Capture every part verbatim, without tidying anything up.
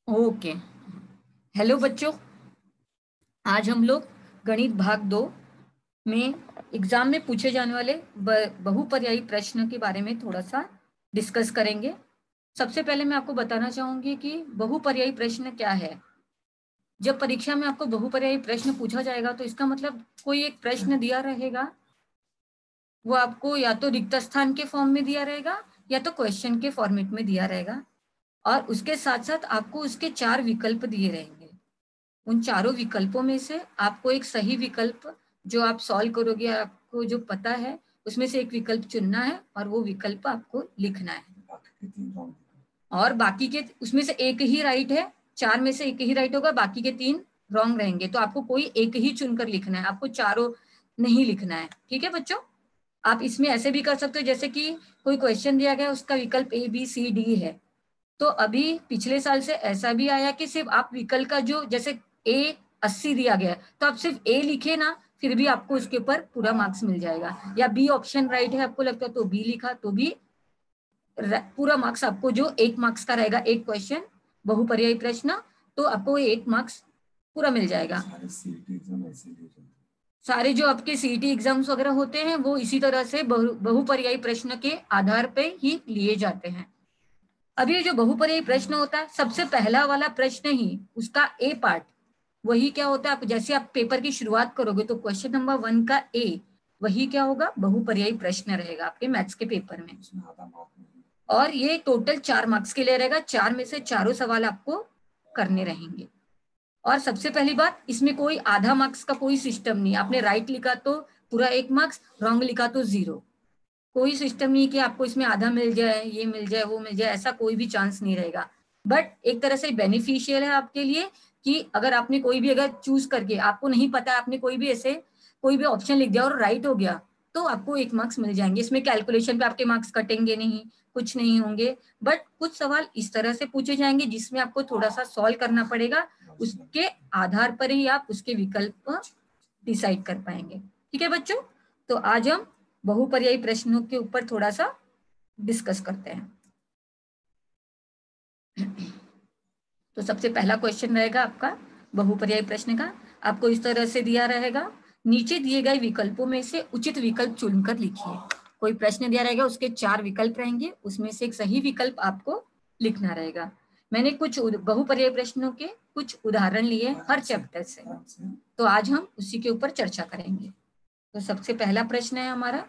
Okay, hello बच्चों। आज हम लोग गणित भाग दो में एग्जाम में पूछे जाने वाले बहुपर्यायी प्रश्न के बारे में थोड़ा सा डिस्कस करेंगे। सबसे पहले मैं आपको बताना चाहूंगी कि बहुपर्यायी प्रश्न क्या है। जब परीक्षा में आपको बहुपर्यायी प्रश्न पूछा जाएगा तो इसका मतलब कोई एक प्रश्न दिया रहेगा, वो आपको या तो रिक्त स्थान के फॉर्म में दिया रहेगा या तो क्वेश्चन के फॉर्मेट में दिया रहेगा, और उसके साथ साथ आपको उसके चार विकल्प दिए रहेंगे। उन चारों विकल्पों में से आपको एक सही विकल्प जो आप सॉल्व करोगे, आपको जो पता है उसमें से एक विकल्प चुनना है और वो विकल्प आपको लिखना है। और बाकी के उसमें से एक ही राइट है, चार में से एक ही राइट होगा, बाकी के तीन रॉन्ग रहेंगे। तो आपको कोई एक ही चुनकर लिखना है, आपको चारों नहीं लिखना है। ठीक है बच्चों, आप इसमें ऐसे भी कर सकते हो जैसे कि कोई क्वेश्चन दिया गया, उसका विकल्प ए बी सी डी है, तो अभी पिछले साल से ऐसा भी आया कि सिर्फ आप विकल्प का जो जैसे ए अस्सी दिया गया है तो आप सिर्फ ए लिखे ना, फिर भी आपको उसके ऊपर पूरा मार्क्स मिल जाएगा। या बी ऑप्शन राइट है आपको लगता है तो बी लिखा तो भी पूरा मार्क्स आपको, जो एक मार्क्स का रहेगा एक क्वेश्चन बहुपर्यायी प्रश्न, तो आपको एक मार्क्स पूरा मिल जाएगा। सारे जो आपके सीईटी एग्जाम्स वगैरह होते हैं वो इसी तरह से बहु बहुपर्यायी प्रश्न के आधार पे ही लिए जाते हैं। अभी जो बहुपर्यायी प्रश्न होता है, सबसे पहला वाला प्रश्न ही उसका ए पार्ट वही क्या होता है, आप जैसे आप पेपर की शुरुआत करोगे तो क्वेश्चन नंबर वन का ए वही क्या होगा, बहुपर्यायी प्रश्न रहेगा आपके मैथ्स के पेपर में। और ये टोटल चार मार्क्स के लिए रहेगा, चार में से चारों सवाल आपको करने रहेंगे। और सबसे पहली बात, इसमें कोई आधा मार्क्स का कोई सिस्टम नहीं। आपने राइट लिखा तो पूरा एक मार्क्स, रॉन्ग लिखा तो जीरो। कोई सिस्टम नहीं कि आपको इसमें आधा मिल जाए, ये मिल जाए, वो मिल जाए, ऐसा कोई भी चांस नहीं रहेगा। बट एक तरह से बेनिफिशियल है आपके लिए कि अगर आपने कोई भी अगर चूज करके आपको नहीं पता, आपने कोई भी ऐसे कोई भी ऑप्शन लिख दिया और राइट हो गया तो आपको एक मार्क्स मिल जाएंगे। इसमें कैलकुलेशन पे आपके मार्क्स कटेंगे नहीं, कुछ नहीं होंगे। बट कुछ सवाल इस तरह से पूछे जाएंगे जिसमें आपको थोड़ा सा सॉल्व करना पड़ेगा, उसके आधार पर ही आप उसके विकल्प डिसाइड कर पाएंगे। ठीक है बच्चों, तो आज हम बहुपर्यायी प्रश्नों के ऊपर थोड़ा सा डिस्कस करते हैं। तो सबसे पहला क्वेश्चन रहेगा आपका बहुपर्यायी प्रश्न का। आपको इस तरह से दिया रहेगा, नीचे दिए गए विकल्पों में से उचित विकल्प चुनकर लिखिए। कोई प्रश्न दिया रहेगा, उसके चार विकल्प रहेंगे, उसमें से एक सही विकल्प आपको लिखना रहेगा। मैंने कुछ बहुपर्यायी प्रश्नों के कुछ उदाहरण लिए हर चैप्टर से, तो आज हम उसी के ऊपर चर्चा करेंगे। तो सबसे पहला प्रश्न है हमारा,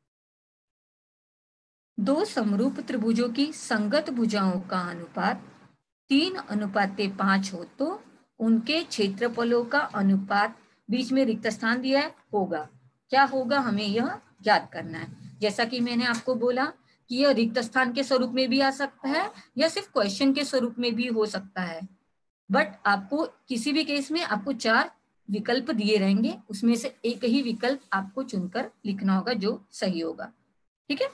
दो समरूप त्रिभुजों की संगत भुजाओं का अनुपात तीन अनुपाते पांच हो तो उनके क्षेत्रफलों का अनुपात, बीच में रिक्त स्थान दिया है, होगा क्या होगा, हमें यह ज्ञात करना है। जैसा कि मैंने आपको बोला कि यह रिक्त स्थान के स्वरूप में भी आ सकता है या सिर्फ क्वेश्चन के स्वरूप में भी हो सकता है। बट आपको किसी भी केस में आपको चार विकल्प दिए रहेंगे, उसमें से एक ही विकल्प आपको चुनकर लिखना होगा जो सही होगा। ठीक है,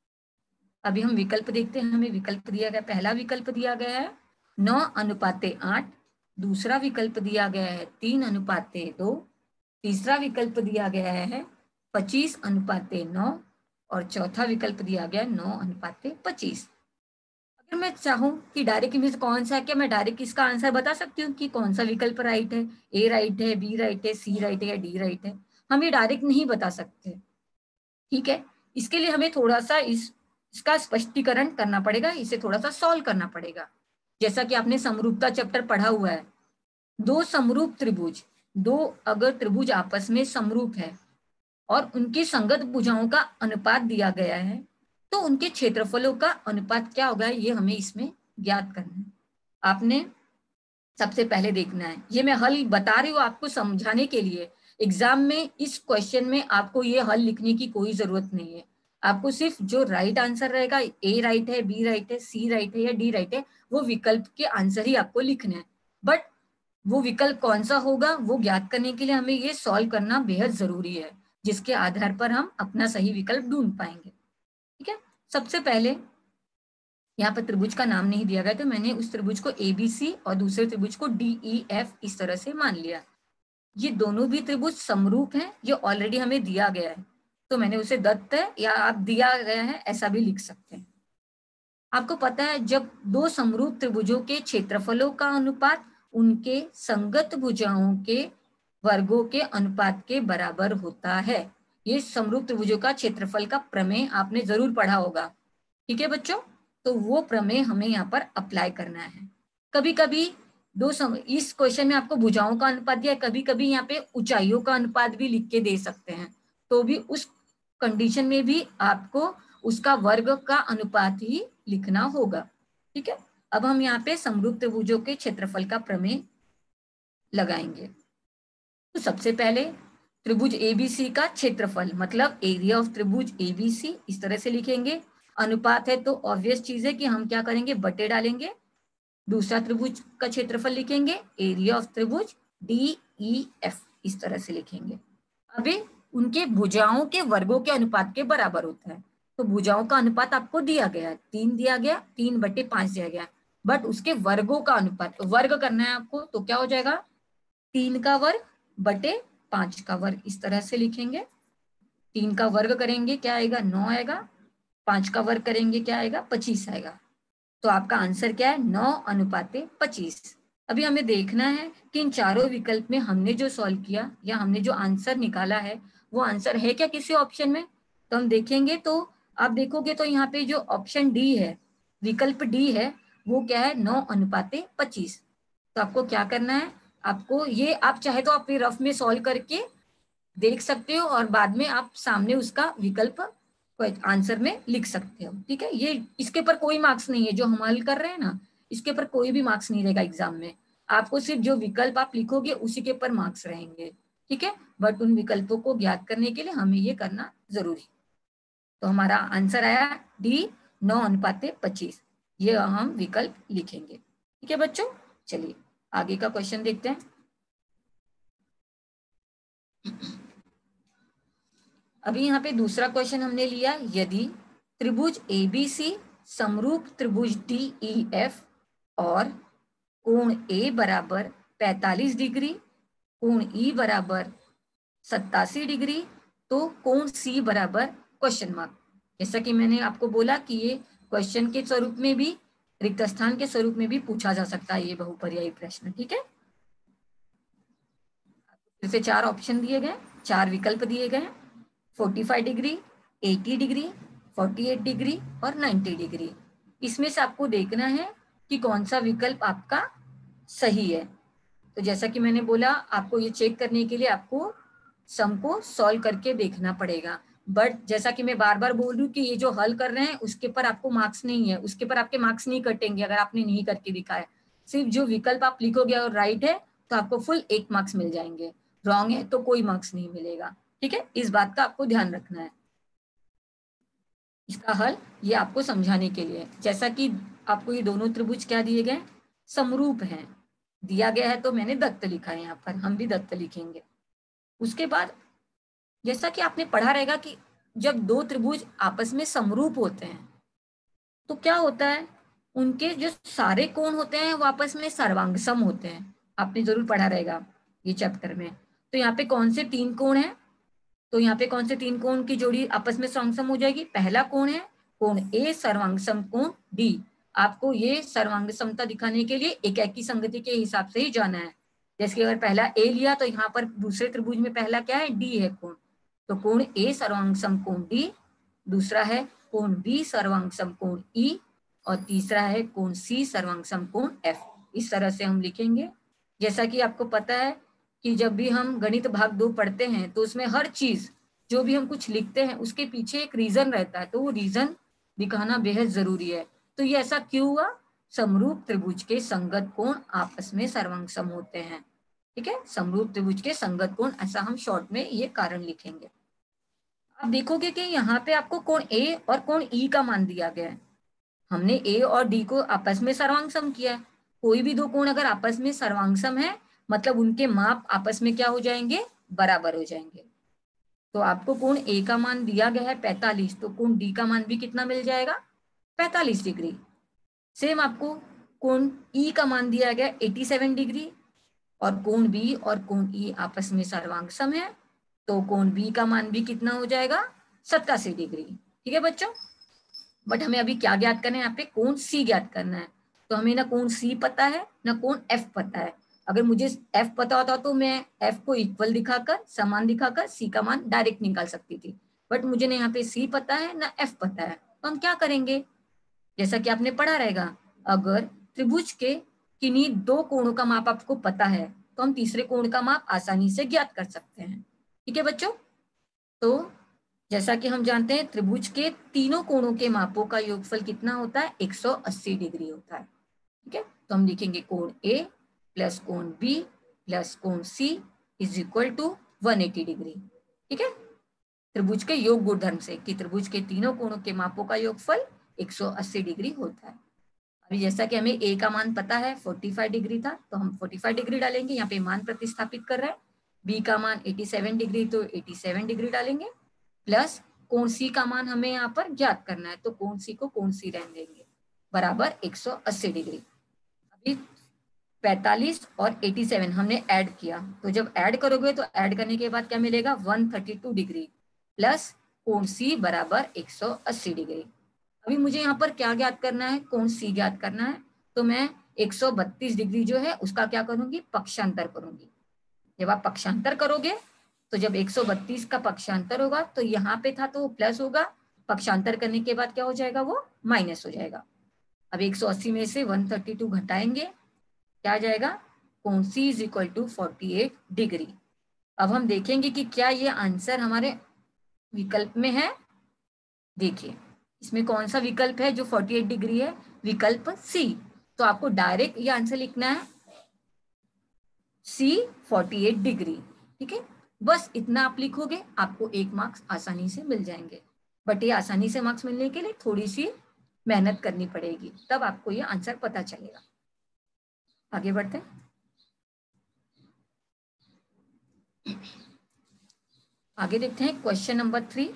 अभी हम विकल्प देखते हैं। हमें विकल्प दिया गया, पहला विकल्प दिया गया है नौ अनुपाते आठ, दूसरा विकल्प दिया गया है तीन अनुपाते दो, तीसरा विकल्प दिया गया है पच्चीस अनुपाते नौ, और चौथा विकल्प दिया गया है नौ अनुपाते पच्चीस। अगर मैं चाहूं कि डायरेक्ट इनमें से कौन सा है, क्या मैं डायरेक्ट इसका आंसर बता सकती हूँ कि कौन सा विकल्प राइट है, ए राइट है, बी राइट है, सी राइट है या डी राइट है? हम ये डायरेक्ट नहीं बता सकते। ठीक है, इसके लिए हमें थोड़ा सा इस इसका स्पष्टीकरण करना पड़ेगा, इसे थोड़ा सा सॉल्व करना पड़ेगा। जैसा कि आपने समरूपता चैप्टर पढ़ा हुआ है, दो समरूप त्रिभुज, दो अगर त्रिभुज आपस में समरूप है और उनकी संगत भुजाओं का अनुपात दिया गया है तो उनके क्षेत्रफलों का अनुपात क्या होगा, ये हमें इसमें ज्ञात करना है। आपने सबसे पहले देखना है, ये मैं हल बता रही हूँ आपको समझाने के लिए। एग्जाम में इस क्वेश्चन में आपको ये हल लिखने की कोई जरूरत नहीं है। आपको सिर्फ जो राइट आंसर रहेगा, ए राइट है, बी राइट है, सी राइट है या डी राइट है, वो विकल्प के आंसर ही आपको लिखना है। बट वो विकल्प कौन सा होगा वो ज्ञात करने के लिए हमें ये सॉल्व करना बेहद जरूरी है, जिसके आधार पर हम अपना सही विकल्प ढूंढ पाएंगे। ठीक है, सबसे पहले यहाँ पर त्रिभुज का नाम नहीं दिया गया तो मैंने उस त्रिभुज को ए बी सी और दूसरे त्रिभुज को डी ई एफ इस तरह से मान लिया। ये दोनों भी त्रिभुज समरूप हैं, ये ऑलरेडी हमें दिया गया है तो मैंने उसे दत्त है या आप दिया गया है ऐसा भी लिख सकते हैं। आपको पता है जब दो समरूप त्रिभुजों के क्षेत्रफलों का अनुपात उनके संगत भुजाओं के वर्गों के अनुपात के बराबर होता है। ये समरूप त्रिभुजों का क्षेत्रफल का प्रमेय आपने जरूर पढ़ा होगा। ठीक है बच्चों, तो वो प्रमेय हमें यहाँ पर अप्लाई करना है। कभी कभी दो सम, इस क्वेश्चन में आपको भुजाओं का अनुपात दिया है, कभी कभी यहाँ पे ऊंचाइयों का अनुपात भी लिख के दे सकते हैं, तो भी उस कंडीशन में भी आपको उसका वर्ग का अनुपात ही लिखना होगा। ठीक है, अब हम यहाँ पे समरूप त्रिभुजों के क्षेत्रफल का प्रमेय लगाएंगे। तो सबसे पहले त्रिभुज एबीसी का क्षेत्रफल मतलब एरिया ऑफ त्रिभुज एबीसी इस तरह से लिखेंगे। अनुपात है तो ऑब्वियस चीज है कि हम क्या करेंगे, बटे डालेंगे। दूसरा त्रिभुज का क्षेत्रफल लिखेंगे एरिया ऑफ त्रिभुज डी ई एफ इस तरह से लिखेंगे। अभी उनके भुजाओं के वर्गों के अनुपात के बराबर होता है। तो भुजाओं का अनुपात आपको दिया गया है, तीन दिया गया, तीन बटे पांच दिया गया, बट उसके वर्गों का अनुपात वर्ग करना है आपको, तो क्या हो जाएगा, तीन का वर्ग बटे पांच का वर्ग इस तरह से लिखेंगे। तीन का वर्ग करेंगे क्या आएगा, नौ आएगा। पांच का वर्ग करेंगे क्या आएगा, पच्चीस आएगा। तो आपका आंसर क्या है, नौ अनुपाते पच्चीस। अभी हमें देखना है कि इन चारों विकल्प में हमने जो सॉल्व किया या हमने जो आंसर निकाला है वो आंसर है क्या किसी ऑप्शन में। तो हम देखेंगे, तो आप देखोगे तो यहाँ पे जो ऑप्शन डी है, विकल्प डी है, वो क्या है, नौ अनुपाते पच्चीस। तो आपको क्या करना है, आपको ये, आप चाहे तो आप रफ में सॉल्व करके देख सकते हो और बाद में आप सामने उसका विकल्प आंसर में लिख सकते हो। ठीक है, ये इसके पर कोई मार्क्स नहीं है, जो हम हल कर रहे हैं ना, इसके पर कोई भी मार्क्स नहीं रहेगा एग्जाम में। आपको सिर्फ जो विकल्प आप लिखोगे उसी के पर मार्क्स रहेंगे। ठीक है, बट उन विकल्पों को ज्ञात करने के लिए हमें ये करना जरूरी। तो हमारा आंसर आया डी, नौ अनुपाते पच्चीस, ये हम विकल्प लिखेंगे। ठीक है बच्चों, चलिए आगे का क्वेश्चन देखते हैं। अभी यहाँ पे दूसरा क्वेश्चन हमने लिया, यदि त्रिभुज एबीसी समरूप त्रिभुज डीईएफ और कोण ए बराबर पैंतालीस डिग्री, कोण ई बराबर सत्तासी डिग्री, तो कोण सी बराबर क्वेश्चन मार्क। जैसा कि मैंने आपको बोला कि ये क्वेश्चन के स्वरूप में भी, रिक्त स्थान के स्वरूप में भी पूछा जा सकता है ये बहुपर्यायी प्रश्न। ठीक है, फिर से चार ऑप्शन दिए गए, चार विकल्प दिए गए, पैंतालीस डिग्री, अस्सी डिग्री, अड़तालीस डिग्री और नब्बे डिग्री। इसमें से आपको देखना है कि कौन सा विकल्प आपका सही है। तो जैसा कि मैंने बोला, आपको ये चेक करने के लिए आपको सम को सॉल्व करके देखना पड़ेगा। बट जैसा कि मैं बार बार बोल रही हूँ कि ये जो हल कर रहे हैं उसके पर आपको मार्क्स नहीं है, उसके पर आपके मार्क्स नहीं कटेंगे अगर आपने नहीं करके दिखाया। सिर्फ जो विकल्प आप लिखोगे और राइट है तो आपको फुल एक मार्क्स मिल जाएंगे, रॉन्ग है तो कोई मार्क्स नहीं मिलेगा। ठीक है, इस बात का आपको ध्यान रखना है। इसका हल ये आपको समझाने के लिए, जैसा कि आपको ये दोनों त्रिभुज क्या दिए गए, समरूप हैं, दिया गया है तो मैंने दत्त लिखा है, यहाँ पर हम भी दत्त लिखेंगे। उसके बाद जैसा कि आपने पढ़ा रहेगा कि जब दो त्रिभुज आपस में समरूप होते हैं तो क्या होता है, उनके जो सारे कोण होते हैं वो आपस में सर्वांगसम होते हैं। आपने जरूर पढ़ा रहेगा ये चैप्टर में। तो यहाँ पे कौन से तीन कोण हैं, तो यहाँ पे कौन से तीन कोण की जोड़ी आपस में सर्वांगसम हो जाएगी, पहला कोण है कोण ए सर्वांगसम कोण डी। आपको ये सर्वांग समता दिखाने के लिए एकाकी संगति के हिसाब से ही जाना है। जैसे कि अगर पहला ए लिया तो यहाँ पर दूसरे त्रिभुज में पहला क्या है, डी है कोण, तो कोण ए सर्वांगसम कोण डी, दूसरा है कोण बी सर्वांगसम कोण ई, और तीसरा है कोण सी सर्वांगसम कोण एफ। इस तरह से हम लिखेंगे। जैसा कि आपको पता है कि जब भी हम गणित भाग दो पढ़ते हैं तो उसमें हर चीज जो भी हम कुछ लिखते हैं उसके पीछे एक रीजन रहता है, तो वो रीजन दिखाना बेहद जरूरी है। तो ये ऐसा क्यों हुआ, समरूप त्रिभुज के संगत कोण आपस में सर्वांगसम होते हैं। ठीक है, समरूप त्रिभुज के संगत कोण, ऐसा हम शॉर्ट में ये कारण लिखेंगे। आप देखोगे कि यहाँ पे आपको कोण ए और कोण ई का मान दिया गया है। हमने ए और डी को आपस में सर्वांगसम किया है। कोई भी दो कोण अगर आपस में सर्वांगसम है मतलब उनके माप आपस में क्या हो जाएंगे, बराबर हो जाएंगे। तो आपको कोण ए का मान दिया गया है पैंतालीस, तो कोण डी का मान भी कितना मिल जाएगा, पैंतालीस डिग्री। सेम आपको कोण ई का मान दिया गया सत्तासी डिग्री, और कोण बी और कोण ई आपस में सर्वांगसम है, तो कोण बी का मान भी कितना हो जाएगा, सत्तासी डिग्री। ठीक है बच्चों, बट हमें अभी क्या ज्ञात करना है, यहाँ पे कोण सी ज्ञात करना है। तो हमें ना कोण सी पता है ना कोण एफ पता है। अगर मुझे एफ पता होता तो मैं एफ को इक्वल दिखाकर, समान दिखाकर सी का मान डायरेक्ट निकाल सकती थी, बट मुझे ना यहाँ पे सी पता है ना एफ पता है। तो हम क्या करेंगे, जैसा कि आपने पढ़ा रहेगा, अगर त्रिभुज के किन्हीं दो कोणों का माप आपको पता है तो हम तीसरे कोण का माप आसानी से ज्ञात कर सकते हैं। ठीक है बच्चों, तो जैसा कि हम जानते हैं त्रिभुज के तीनों कोणों के मापों का योगफल कितना होता है, एक सौ अस्सी डिग्री होता है। ठीक है, तो हम लिखेंगे कोण ए प्लस कोण बी प्लस कोण सी इज इक्वल टू एक सौ अस्सी डिग्री। ठीक है, त्रिभुज के योग गुणधर्म से कि त्रिभुज के तीनों कोणों के मापों का योगफल एक सौ अस्सी डिग्री होता है। अभी जैसा कि हमें ए का मान पता है पैंतालीस डिग्री था, तो हम पैंतालीस डिग्री डालेंगे, यहाँ पे मान प्रतिस्थापित कर रहे हैं। बी का मान सत्तासी डिग्री, तो सत्तासी डिग्री डालेंगे, प्लस कोण सी का मान हमें यहाँ पर ज्ञात करना है, तो कोण सी को कोण सी रहने देंगे, बराबर एक सौ अस्सी डिग्री। अभी पैंतालीस और सत्तासी हमने ऐड किया, तो जब ऐड करोगे तो ऐड करने के बाद क्या मिलेगा, एक सौ बत्तीस डिग्री प्लस कोण सी बराबर एक सौ अस्सी डिग्री। अभी मुझे यहाँ पर क्या ज्ञात करना है, कोण सी ज्ञात करना है, तो मैं एक सौ बत्तीस डिग्री जो है उसका क्या करूंगी, पक्षांतर करूंगी। जब आप पक्षांतर करोगे तो जब एक सौ बत्तीस का पक्षांतर होगा तो यहाँ पे था तो वो प्लस होगा, पक्षांतर करने के बाद क्या हो जाएगा, वो माइनस हो जाएगा। अब एक सौ अस्सी में से एक सौ बत्तीस घटाएंगे, क्या आ जाएगा, कोण सी इज इक्वल टू अड़तालीस डिग्री। अब हम देखेंगे कि क्या ये आंसर हमारे विकल्प में है। देखिए इसमें कौन सा विकल्प है जो अड़तालीस डिग्री है, विकल्प सी। तो आपको डायरेक्ट ये आंसर लिखना है सी अड़तालीस डिग्री। ठीक है, बस इतना आप लिखोगे, आपको एक मार्क्स आसानी से मिल जाएंगे। बट ये आसानी से मार्क्स मिलने के लिए थोड़ी सी मेहनत करनी पड़ेगी, तब आपको ये आंसर पता चलेगा। आगे बढ़ते हैं, आगे देखते हैं क्वेश्चन नंबर थ्री।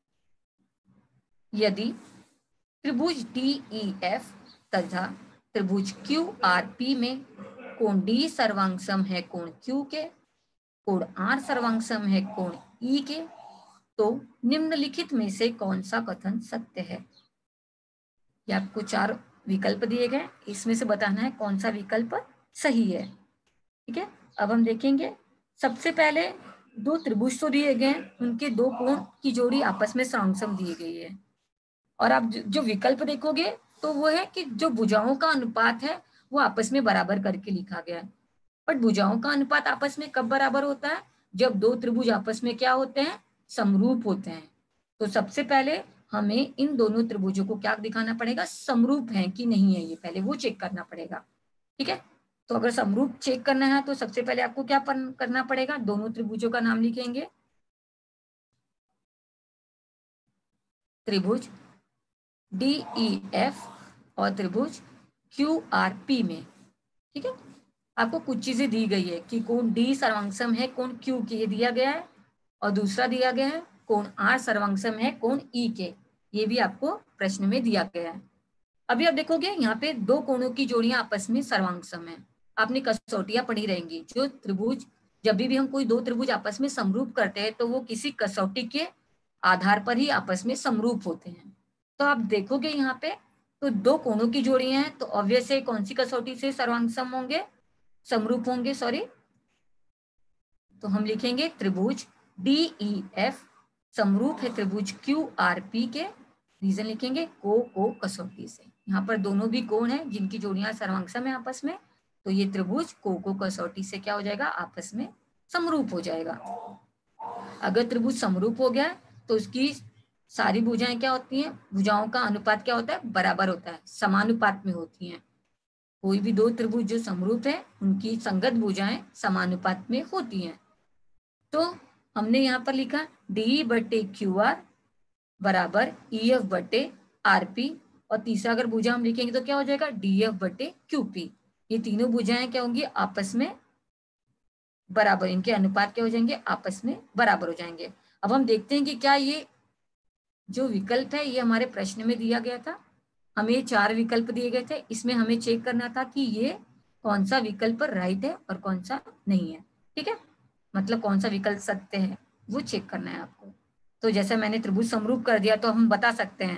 यदि त्रिभुज डी ई एफ तथा त्रिभुज क्यू आर पी में कोण डी सर्वांगसम है कोण क्यू के, कोण आर सर्वांगसम है कोण ई के, तो निम्नलिखित में से कौन सा कथन सत्य है। ये आपको चार विकल्प दिए गए, इसमें से बताना है कौन सा विकल्प सही है। ठीक है, अब हम देखेंगे, सबसे पहले दो त्रिभुज तो दिए गए, उनके दो कोण की जोड़ी आपस में सर्वांगसम दी गई है। और आप जो विकल्प देखोगे तो वो है कि जो भुजाओं का अनुपात है वो आपस में बराबर करके लिखा गया है। बट भुजाओं का अनुपात आपस में कब बराबर होता है, जब दो त्रिभुज आपस में क्या होते हैं, समरूप होते हैं। तो सबसे पहले हमें इन दोनों त्रिभुजों को क्या दिखाना पड़ेगा, समरूप है कि नहीं है, ये पहले वो चेक करना पड़ेगा। ठीक है, तो अगर समरूप चेक करना है तो सबसे पहले आपको क्या करना पड़ेगा, दोनों त्रिभुजों का नाम लिखेंगे, त्रिभुज डी ई एफ और त्रिभुज क्यू आर पी में। ठीक है, आपको कुछ चीजें दी गई है कि कोण डी सर्वांगसम है कोण क्यू के, ये दिया गया है, और दूसरा दिया गया है कोण आर सर्वांगसम है कोण ई के, ये भी आपको प्रश्न में दिया गया है। अभी आप देखोगे यहाँ पे दो कोणों की जोड़ियां आपस में सर्वांगसम है। आपने कसौटियां पढ़ी रहेंगी, जो त्रिभुज, जब भी, भी हम कोई दो त्रिभुज आपस में समरूप करते हैं तो वो किसी कसौटी के आधार पर ही आपस में समरूप होते हैं। तो आप देखोगे यहाँ पे तो दो कोणों की जोड़ियां हैं, तो ऑब्वियस है कौन सी कसौटी से सर्वांगसम होंगे, समरूप होंगे, सॉरी। तो हम लिखेंगे त्रिभुज डी ई एफ समरूप है त्रिभुज क्यू आर पी के, रीजन लिखेंगे को को कसौटी से। यहाँ पर दोनों भी कोण हैं जिनकी जोड़ियां सर्वांगसम है आपस में, तो ये त्रिभुज को को कसौटी से क्या हो जाएगा, आपस में समरूप हो जाएगा। अगर त्रिभुज समरूप हो गया तो उसकी सारी भुजाएं क्या होती हैं, भुजाओं का अनुपात क्या होता है, बराबर होता है, समानुपात में होती हैं। कोई भी दो त्रिभुज जो समरूप है उनकी संगत भुजाएं समानुपात में होती हैं। तो हमने यहाँ पर लिखा डी बटे क्यू आर बराबर ई एफ बटे आर पी, और तीसरा अगर भुजा हम लिखेंगे तो क्या हो जाएगा, डी एफ बटे क्यू पी। ये तीनों भुजाएं क्या होंगी, आपस में बराबर, इनके अनुपात क्या हो जाएंगे, आपस में बराबर हो जाएंगे। अब हम देखते हैं कि क्या ये जो विकल्प है ये हमारे प्रश्न में दिया गया था, हमें चार विकल्प दिए गए थे, इसमें हमें चेक करना था कि ये कौन सा विकल्प राइट है और कौन सा नहीं है। ठीक है, मतलब कौन सा विकल्प सत्य है वो चेक करना है आपको। तो जैसे मैंने त्रिभुज समरूप कर दिया तो हम बता सकते हैं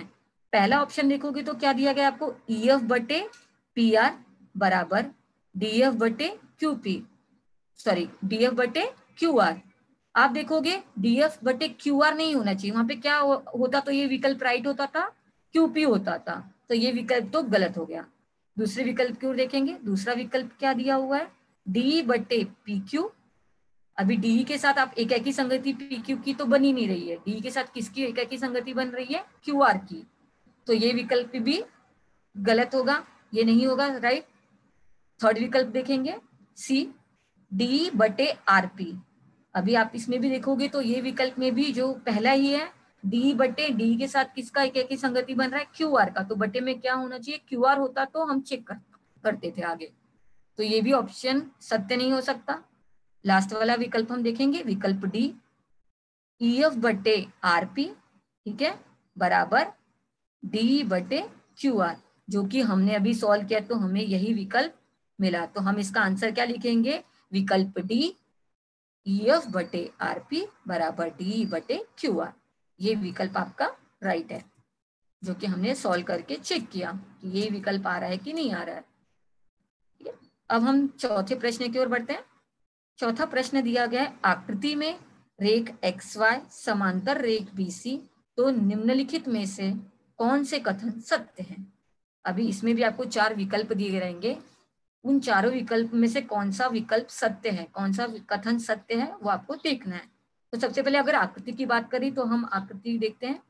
पहला ऑप्शन देखोगे तो क्या दिया गया आपको, ई एफ बटे पी आर बराबर डी एफ बटे Q P, sorry D F बटे क्यू आर। आप देखोगे डी एफ बटे क्यू आर नहीं होना चाहिए, वहां पे क्या हो, होता तो ये विकल्प राइट होता था, क्यू पी होता था, तो ये विकल्प तो गलत हो गया। दूसरे विकल्प की ओर देखेंगे, दूसरा विकल्प क्या दिया हुआ है, डी बटे पी क्यू। अभी डी के साथ आप एक ही संगति पी क्यू की तो बनी नहीं रही है, डी के साथ किसकी एक ही संगति बन रही है, क्यू आर की, तो ये विकल्प भी गलत होगा, ये नहीं होगा राइट। थर्ड विकल्प देखेंगे, सी डी बटे आर पी। अभी आप इसमें भी देखोगे तो ये विकल्प में भी जो पहला ही है, डी बटे डी के साथ किसका एक एक ही संगति बन रहा है, क्यू आर का, तो बटे में क्या होना चाहिए, क्यू आर होता तो हम चेक कर, करते थे आगे, तो ये भी ऑप्शन सत्य नहीं हो सकता। लास्ट वाला विकल्प हम देखेंगे, विकल्प डी ई एफ बटे आर पी, ठीक है, बराबर डी बटे क्यू आर, जो कि हमने अभी सॉल्व किया तो हमें यही विकल्प मिला, तो हम इसका आंसर क्या लिखेंगे, विकल्प डी ई एफ बटे आर पी बराबर डी बटे क्यू आर, ये विकल्प आपका राइट है, जो कि हमने सॉल्व करके चेक किया कि ये विकल्प आ रहा है कि नहीं आ रहा है। ठीक है, अब हम चौथे प्रश्न की ओर बढ़ते हैं। चौथा प्रश्न दिया गया है, आकृति में रेख एक्स वाई समांतर रेख बीसी, तो निम्नलिखित में से कौन से कथन सत्य हैं। अभी इसमें भी आपको चार विकल्प दिए रहेंगे, उन चारों विकल्प में से कौन सा विकल्प सत्य है, कौन सा कथन सत्य है, वो आपको देखना है। तो सबसे पहले अगर आकृति की बात करें तो हम आकृति देखते हैं,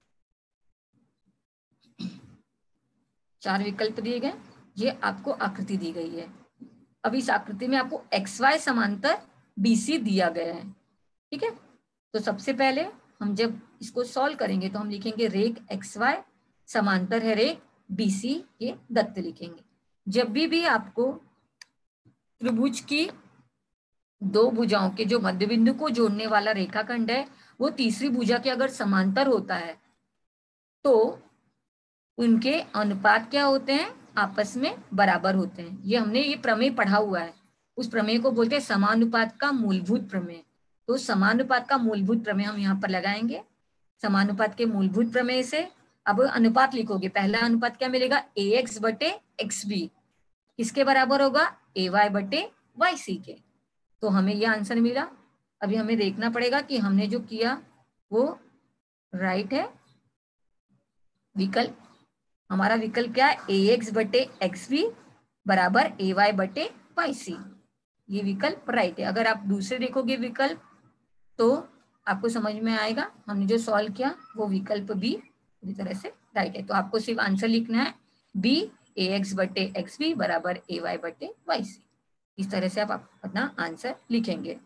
चार विकल्प दिए गए, ये आपको आकृति दी गई है। अब इस आकृति में आपको एक्स वाई समांतर बीसी दिया गया है, ठीक है। तो सबसे पहले हम जब इसको सॉल्व करेंगे तो हम लिखेंगे रेख एक्स वाई समांतर है रेख बीसी, ये दत्त लिखेंगे। जब भी भी आपको त्रिभुज की दो भुजाओं के जो मध्य बिंदु को जोड़ने वाला रेखाखंड है वो तीसरी भुजा के अगर समांतर होता है तो उनके अनुपात क्या होते हैं, आपस में बराबर होते हैं। ये हमने ये प्रमेय पढ़ा हुआ है, उस प्रमेय को बोलते हैं समानुपात का मूलभूत प्रमेय। तो समानुपात का मूलभूत प्रमेय हम यहाँ पर लगाएंगे। समानुपात के मूलभूत प्रमेय से अब अनुपात लिखोगे, पहला अनुपात क्या मिलेगा, ए एक्स बटे एक्स बी किसके बराबर होगा, ए वाई बटे वाई सी के, तो हमें यह आंसर मिला। अभी हमें देखना पड़ेगा कि हमने जो किया वो राइट है। विकल्प हमारा विकल्प क्या है, ए एक्स बटे एक्स बी बराबर ए वाई बटे वाई सी, ये विकल्प राइट है। अगर आप दूसरे देखोगे विकल्प तो आपको समझ में आएगा हमने जो सॉल्व किया वो विकल्प बी पूरी तरह से राइट है। तो आपको सिर्फ आंसर लिखना है बी ए एक्स बटे एक्स बी बराबर ए वाई बटे वाई सी, इस तरह से आप अपना आंसर लिखेंगे।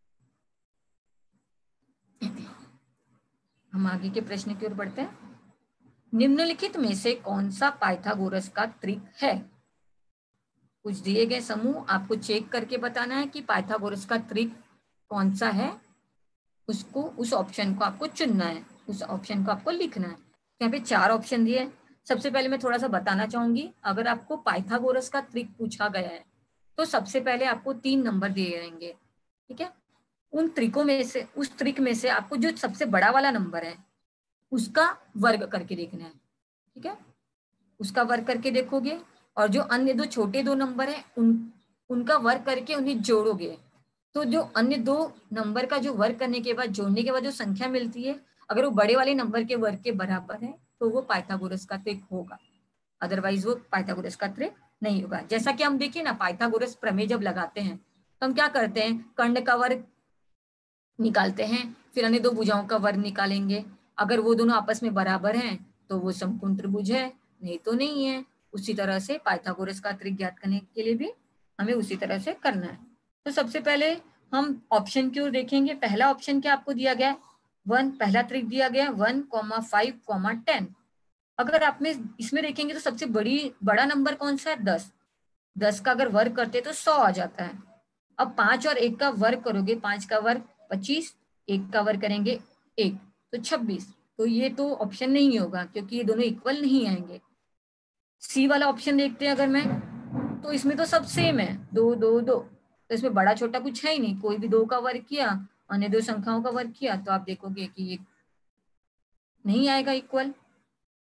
हम आगे के प्रश्न की ओर बढ़ते हैं। निम्नलिखित में से कौन सा पाइथागोरस का त्रिक है। कुछ दिए गए समूह, आपको चेक करके बताना है कि पाइथागोरस का त्रिक कौन सा है, उसको उस ऑप्शन को आपको चुनना है, उस ऑप्शन को आपको लिखना है। यहाँ पे चार ऑप्शन दिए हैं। सबसे पहले मैं थोड़ा सा बताना चाहूंगी, अगर आपको पाइथागोरस का त्रिक पूछा गया है तो सबसे पहले आपको तीन नंबर दिए रहेंगे, ठीक है। उन त्रिकों में से, उस त्रिक में से आपको जो सबसे बड़ा वाला नंबर है उसका वर्ग करके देखना है, ठीक है। उसका वर्ग करके देखोगे और जो अन्य दो छोटे दो नंबर है उन उनका वर्ग करके उन्हें जोड़ोगे, तो जो अन्य दो नंबर का जो वर्ग करने के बाद जोड़ने के बाद जो संख्या मिलती है, अगर वो बड़े वाले नंबर के वर्ग के बराबर है तो वो पाइथागोरस का त्रिक होगा, अदरवाइज वो पाइथागोरस का त्रिक नहीं होगा। जैसा कि हम देखिए ना, पाइथागोरस प्रमेय जब लगाते हैं तो हम क्या करते हैं, कर्ण का वर्ग निकालते हैं, फिर अन्य दो भुजाओं का वर्ग निकालेंगे, अगर वो दोनों आपस में बराबर हैं तो वो समकोण त्रिभुज है, नहीं तो नहीं है। उसी तरह से पाइथागोरस का त्रिक ज्ञात करने के लिए भी हमें उसी तरह से करना है। तो सबसे पहले हम ऑप्शन की ओर देखेंगे। पहला ऑप्शन क्या आपको दिया गया है, वन, पहला त्रिक दिया गया one comma five comma ten. अगर आप में इसमें देखेंगे तो सबसे बड़ी बड़ा नंबर कौन सा है, दस। दस का अगर वर्ग करते तो सौ आ जाता है। अब पांच और एक का वर्ग करोगे, पांच का वर्ग पच्चीस, एक का वर्ग करेंगे एक तो छब्बीस, तो ये तो ऑप्शन नहीं होगा क्योंकि ये दोनों इक्वल नहीं आएंगे। सी वाला ऑप्शन देखते हैं अगर मैं, तो इसमें तो सब सेम है, दो दो दो, तो इसमें बड़ा छोटा कुछ है ही नहीं, कोई भी दो का वर्ग किया, अन्य दो संख्याओं का वर्ग किया, तो आप देखोगे कि ये नहीं आएगा इक्वल।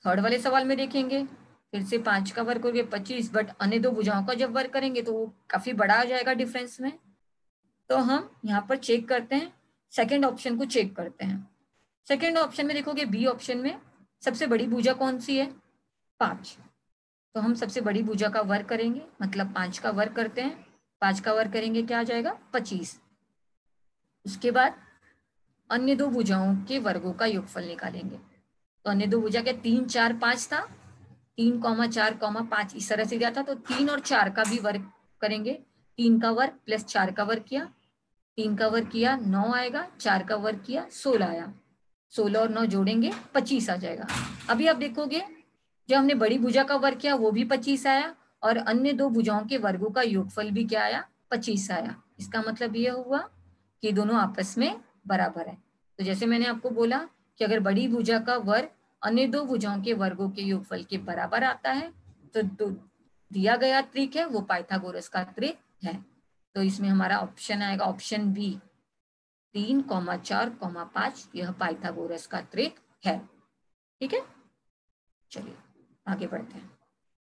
थर्ड वाले सवाल में देखेंगे फिर से पांच का वर्ग हो गया पच्चीस, बट अन्य दो भुजाओं का जब वर्ग करेंगे तो वो काफी बड़ा आ जाएगा डिफरेंस में। तो हम यहाँ पर चेक करते हैं, सेकेंड ऑप्शन को चेक करते हैं। सेकेंड ऑप्शन में देखोगे बी ऑप्शन में सबसे बड़ी भुजा कौन सी है, पांच। तो हम सबसे बड़ी भुजा का वर्ग करेंगे, मतलब पांच का वर्ग करते हैं, पांच का वर्ग करेंगे क्या आ जाएगा, पच्चीस। उसके बाद अन्य दो भुजाओं के वर्गों का योगफल निकालेंगे। तो अन्य दो भुजा के तीन चार पांच था, तीन कॉमा चार कॉमा पांच इस तरह से दिया था, तो तीन और चार का भी वर्ग करेंगे। तीन का वर्ग प्लस चार का वर्ग किया, तीन का वर्ग किया नौ आएगा, चार का वर्ग किया सोलह आया, सोलह और नौ जोड़ेंगे पच्चीस आ जाएगा। अभी आप देखोगे जो हमने बड़ी भुजा का वर्ग किया वो भी पच्चीस आया, और अन्य दो भुजाओं के वर्गों का योगफल भी क्या आया, पच्चीस आया। इसका मतलब यह हुआ कि दोनों आपस में बराबर है। तो जैसे मैंने आपको बोला कि अगर बड़ी भुजा का वर्ग अन्य दो भुजाओं के वर्गों के योगफल के बराबर आता है तो दो दिया गया त्रिक है वो पाइथागोरस का त्रिक है। तो इसमें हमारा ऑप्शन आएगा ऑप्शन बी, तीन कॉमा चार कॉमा पांच, यह पाइथागोरस का त्रिक है। ठीक है, चलिए आगे बढ़ते हैं।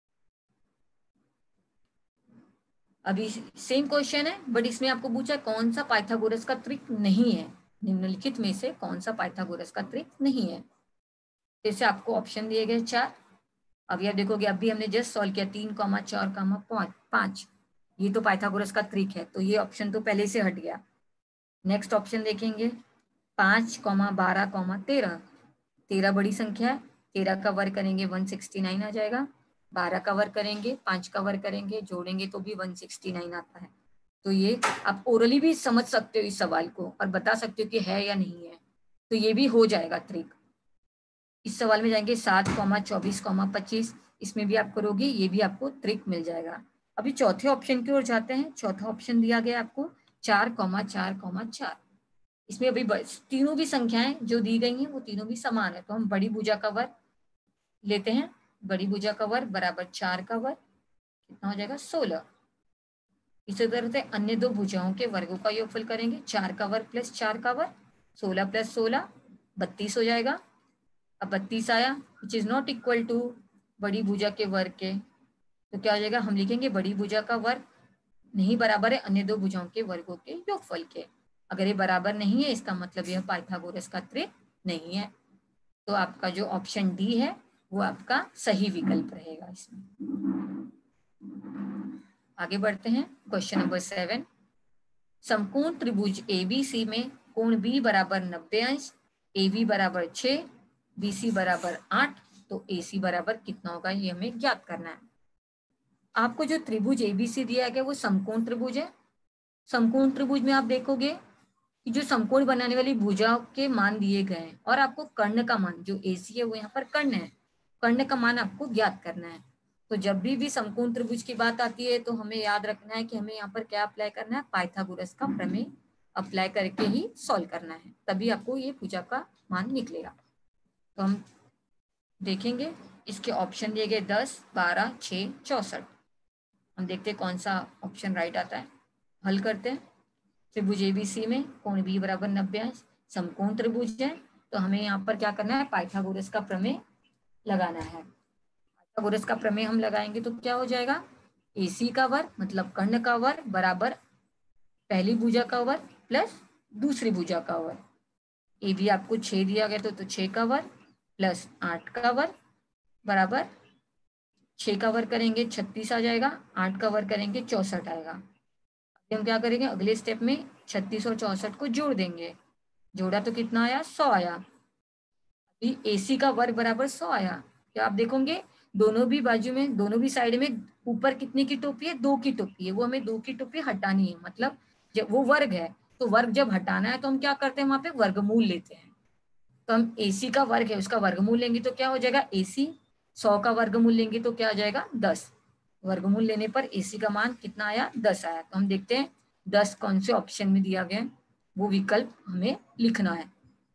अभी सेम क्वेश्चन है बट इसमें आपको पूछा कौन सा पाइथागोरस का त्रिक नहीं है, निम्नलिखित में से कौन सा पाइथागोरस का त्रिक नहीं है। जैसे आपको ऑप्शन दिए गए चार। अभी आप देखोगे अभी हमने जस्ट सॉल्व किया, तीन कॉमा चार कॉमा पांच, ये तो पाइथागोरस का त्रिक है, तो ये ऑप्शन तो पहले से हट गया। नेक्स्ट ऑप्शन देखेंगे, पांच कॉमा बारह कॉमा तेरह, तेरह बड़ी संख्या है, तेरह का वर्ग करेंगे वन सिक्सटी नाइन आ जाएगा, बारह का वर्ग करेंगे, पांच का वर्ग करेंगे, जोड़ेंगे तो भी वन सिक्सटी नाइन आता है। तो ये आप ओरली भी समझ सकते हो इस सवाल को और बता सकते हो कि है या नहीं है, तो ये भी हो जाएगा ट्रिक। इस सवाल में जाएंगे सात कॉमा चौबीस कॉमा पच्चीस, इसमें भी आप करोगे ये भी आपको ट्रिक मिल जाएगा। अभी चौथे ऑप्शन की ओर जाते हैं। चौथा ऑप्शन दिया गया आपको चार कॉमा चार कॉमा चार, इसमें अभी तीनों भी संख्याएं जो दी गई हैं वो तीनों भी समान है, तो हम बड़ी भुजा का वर्ग लेते हैं। बड़ी भुजा का वर्ग बराबर चार का वर्ग कितना हो जाएगा, सोलह। इसी तरह से अन्य दो भुजाओं के वर्गों का योगफल करेंगे, चार का वर्ग प्लस चार का वर्ग, सोलह प्लस सोलह बत्तीस हो जाएगा। अब बत्तीस आया which is not equal to बड़ी भुजा के वर्ग के, तो क्या हो जाएगा, हम लिखेंगे बड़ी भुजा का वर्ग नहीं बराबर है अन्य दो भुजाओं के वर्गों के योगफल के। अगर ये बराबर नहीं है इसका मतलब यह पाइथागोरस का त्रिक नहीं है। तो आपका जो ऑप्शन डी है वो आपका सही विकल्प रहेगा इसमें। आगे बढ़ते हैं, क्वेश्चन नंबर सेवन। समकोण त्रिभुज एबीसी में कोण बी बराबर नब्बे अंश, ए बी बराबर छः, बी सी बराबर आठ, तो ए सी बराबर कितना होगा ये हमें ज्ञात करना है। आपको जो त्रिभुज एबीसी दिया गया वो समकोण त्रिभुज है। समकोण त्रिभुज में आप देखोगे कि जो समकोण बनाने वाली भुजाओं के मान दिए गए हैं और आपको कर्ण का मान जो एसी है वो यहाँ पर कर्ण है, कर्ण का मान आपको ज्ञात करना है। तो जब भी भी समकोण त्रिभुज की बात आती है तो हमें याद रखना है कि हमें यहाँ पर क्या अप्लाई करना है, पाइथागोरस का प्रमेय अप्लाई करके ही सॉल्व करना है, तभी आपको ये भुजा का मान निकलेगा। तो हम देखेंगे इसके ऑप्शन दिए गए दस, बारह, छः, चौसठ। हम देखते हैं कौन सा ऑप्शन राइट आता है। हल करते हैं। त्रिभुज एबीसी में कोण बी बराबर नब्बे अंश, समकोण त्रिभुज है, तो हमें यहाँ पर क्या करना है, पाइथागोरस का प्रमेय लगाना है। पाइथागोरस का प्रमेय हम लगाएंगे तो क्या हो जाएगा, एसी का वर्ग मतलब कर्ण का वर्ग बराबर पहली भुजा का वर्ग प्लस दूसरी भुजा का वर्ग। ए भी आपको छः दिया गया तो, तो छः का वर्ग प्लस आठ का वर्ग बराबर छः का वर्ग करेंगे छत्तीस आ जाएगा, आठ का वर्ग करेंगे चौसठ आएगा। हम क्या करेंगे अगले स्टेप में छत्तीस और चौसठ को जोड़ देंगे, जोड़ा तो कितना आया, सौ आया। अभी एसी का वर्ग बराबर सौ आया। क्या आप देखोगे दोनों भी बाजू में दोनों भी साइड में ऊपर कितने की टोपी है, दो की टोपी है, वो हमें दो की टोपी हटानी है। मतलब जब वो वर्ग है तो वर्ग जब हटाना है तो हम क्या करते हैं वहां पे वर्गमूल लेते हैं। तो हम एसी का वर्ग है उसका वर्गमूल लेंगे तो क्या हो जाएगा, एसी सौ का वर्गमूल लेंगे तो क्या आ जाएगा, दस। वर्गमूल लेने पर एसी का मान कितना आया, दस आया। तो हम देखते हैं दस कौन से ऑप्शन में दिया गया, वो विकल्प हमें लिखना है।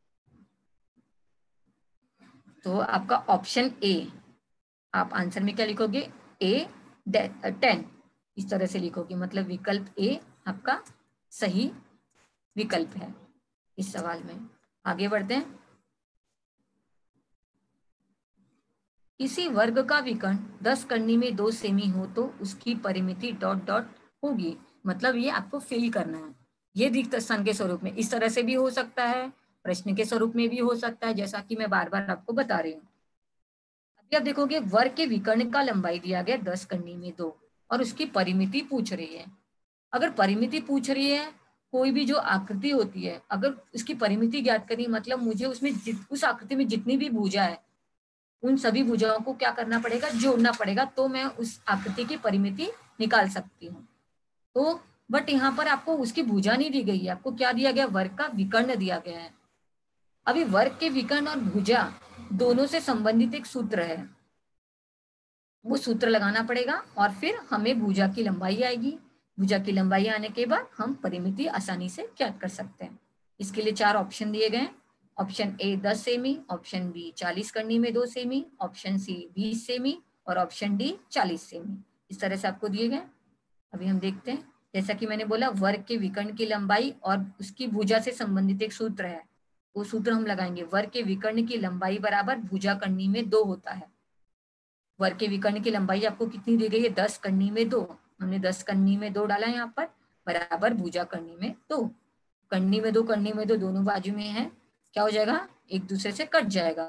तो आपका ऑप्शन ए, आप आंसर में क्या लिखोगे, ए टेन, इस तरह से लिखोगे, मतलब विकल्प ए आपका सही विकल्प है इस सवाल में। आगे बढ़ते हैं। किसी वर्ग का विकर्ण दस करनी में दो सेमी हो तो उसकी परिमिति डॉट डॉट होगी। मतलब ये आपको फिल करना है। ये रिक्त स्थान के स्वरूप में इस तरह से भी हो सकता है, प्रश्न के स्वरूप में भी हो सकता है, जैसा कि मैं बार बार आपको बता रही हूँ। अभी आप देखोगे वर्ग के विकर्ण का लंबाई दिया गया दस करनी में दो और उसकी परिमिति पूछ रही है। अगर परिमिति पूछ रही है, कोई भी जो आकृति होती है, अगर उसकी परिमिति ज्ञात करनी, मतलब मुझे उसमें उस आकृति में जितनी भी भुजा है उन सभी भुजाओं को क्या करना पड़ेगा, जोड़ना पड़ेगा, तो मैं उस आकृति की परिमिति निकाल सकती हूँ। तो बट यहाँ पर आपको उसकी भुजा नहीं दी गई है, आपको क्या दिया गया, वर्ग का विकर्ण दिया गया है। अभी वर्ग के विकर्ण और भुजा दोनों से संबंधित एक सूत्र है, वो सूत्र लगाना पड़ेगा और फिर हमें भुजा की लंबाई आएगी। भुजा की लंबाई आने के बाद हम परिमिति आसानी से ज्ञात कर सकते हैं। इसके लिए चार ऑप्शन दिए गए। ऑप्शन ए दस सेमी, ऑप्शन बी चालीस करनी में दो सेमी, ऑप्शन सी बीस सेमी और ऑप्शन डी चालीस सेमी। इस तरह से आपको दिए गए। अभी हम देखते हैं। जैसा कि मैंने बोला, वर्ग के विकर्ण की लंबाई और उसकी भुजा से संबंधित एक सूत्र है, वो सूत्र हम लगाएंगे। वर्ग के विकर्ण की लंबाई बराबर भुजा करनी में दो होता है। वर्ग के विकर्ण की लंबाई आपको कितनी दी गई है, दस करनी में दो। हमने दस करनी में दो डाला है यहाँ पर, बराबर भुजा करनी में दो। करनी में दो करनी में दो दोनों बाजू में है, क्या हो जाएगा, एक दूसरे से कट जाएगा।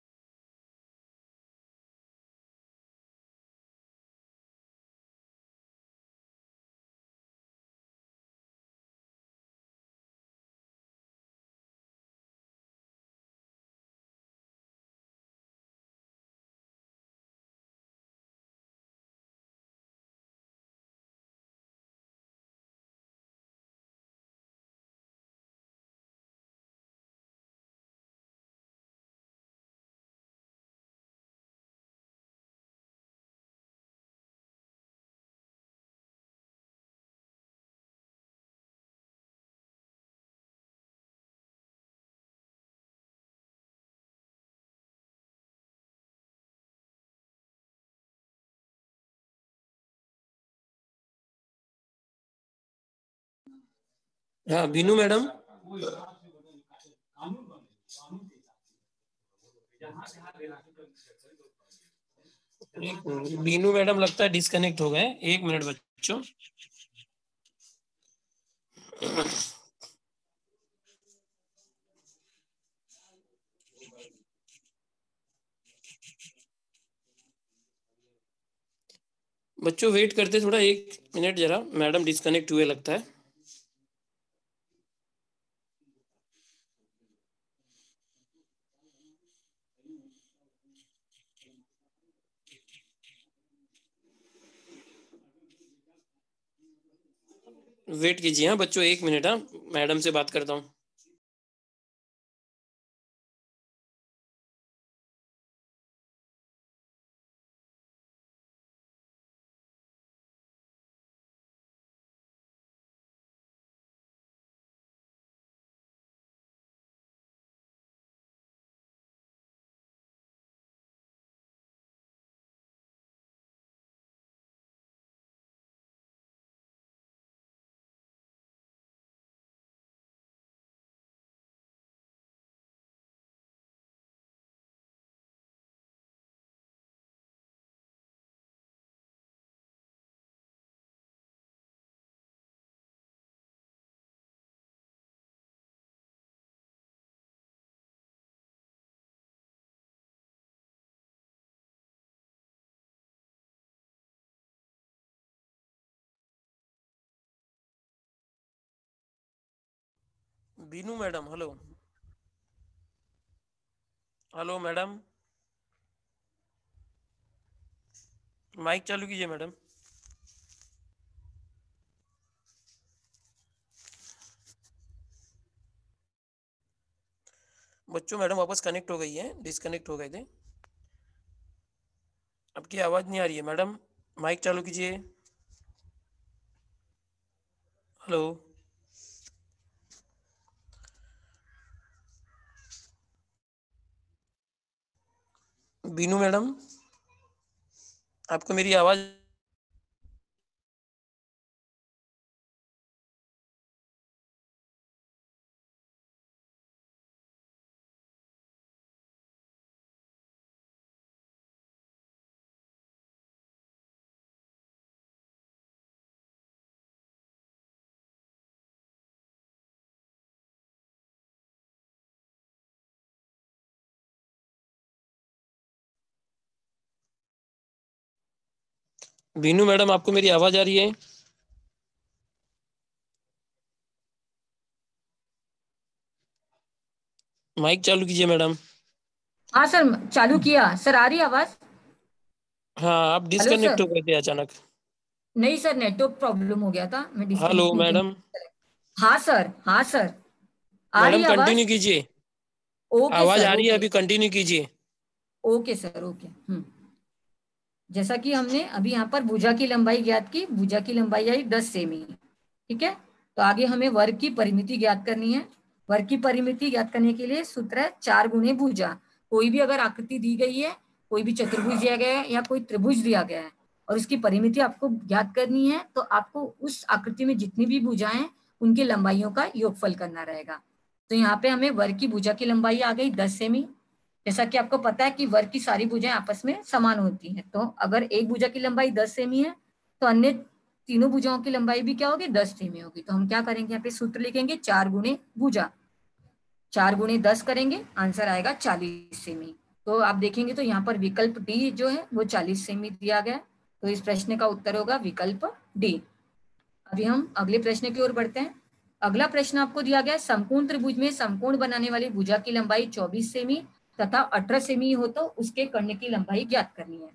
हाँ बीनू मैडम, बीनू मैडम लगता है डिस्कनेक्ट हो गए। एक मिनट बच्चों। बच्चों वेट करते थोड़ा, एक मिनट जरा, मैडम डिस्कनेक्ट हुए लगता है। वेट कीजिए हाँ बच्चों, एक मिनट। हाँ मैडम से बात करता हूँ। Binu madam, hello hello madam, mic चालू कीजिए मैडम। बच्चों मैडम वापस कनेक्ट हो गई है, डिस्कनेक्ट हो गए थे। आपकी आवाज नहीं आ रही है मैडम, माइक चालू कीजिए। हेलो बीनू मैडम, आपको मेरी आवाज बीनू मैडम, आपको मेरी आवाज आ रही है? माइक चालू कीजिए मैडम। हाँ सर, चालू किया सर। आ रही आवाज? हाँ, आप हेलो डिस्कनेक्ट सर। हो गए थे अचानक। नहीं सर, नेटवर्क प्रॉब्लम हो गया था, मैं हेलो डिस्कनेक्ट नहीं किया। मैडम। हाँ सर, हाँ सर, आ रही मैडम आवाज? कंटिन्यू कीजिए। ओके आवाज सर, आ रही है, ओके अभी कंटिन्यू कीजिए। Okay sir, okay. हम्म जैसा कि हमने अभी यहाँ पर भुजा की लंबाई ज्ञात की, भुजा की लंबाई आई दस सेमी। ठीक है, तो आगे हमें वर्ग की परिमिति ज्ञात करनी है। वर्ग की परिमिति ज्ञात करने के लिए सूत्र है चार गुणे भुजा। कोई भी अगर आकृति दी गई है, कोई भी चतुर्भुज दिया गया है या कोई त्रिभुज दिया गया है और उसकी परिमिति आपको ज्ञात करनी है, तो आपको उस आकृति में जितनी भी भुजाएं उनकी लंबाइयों का योगफल करना रहेगा। तो यहाँ पे हमें वर्ग की भुजा की लंबाई आ गई दस सेमी। जैसा कि आपको पता है कि वर्ग की सारी भुजाएं आपस में समान होती हैं, तो अगर एक भुजा की लंबाई दस सेमी है तो अन्य तीनों भुजाओं की लंबाई भी क्या होगी, दस सेमी होगी। तो हम क्या करेंगे, यहाँ पे सूत्र लिखेंगे चार गुणे भुजा। चार गुणे दस करेंगे, आंसर आएगा चालीस सेमी। तो आप देखेंगे तो यहाँ पर विकल्प डी जो है वो चालीस सेमी दिया गया है। तो इस प्रश्न का उत्तर होगा विकल्प डी। अभी हम अगले प्रश्न की ओर बढ़ते हैं। अगला प्रश्न आपको दिया गया है, समकोण त्रिभुज में समकोण बनाने वाली भुजा की लंबाई चौबीस सेमी तथा अठारह सेमी हो तो उसके कर्ण की लंबाई ज्ञात करनी है।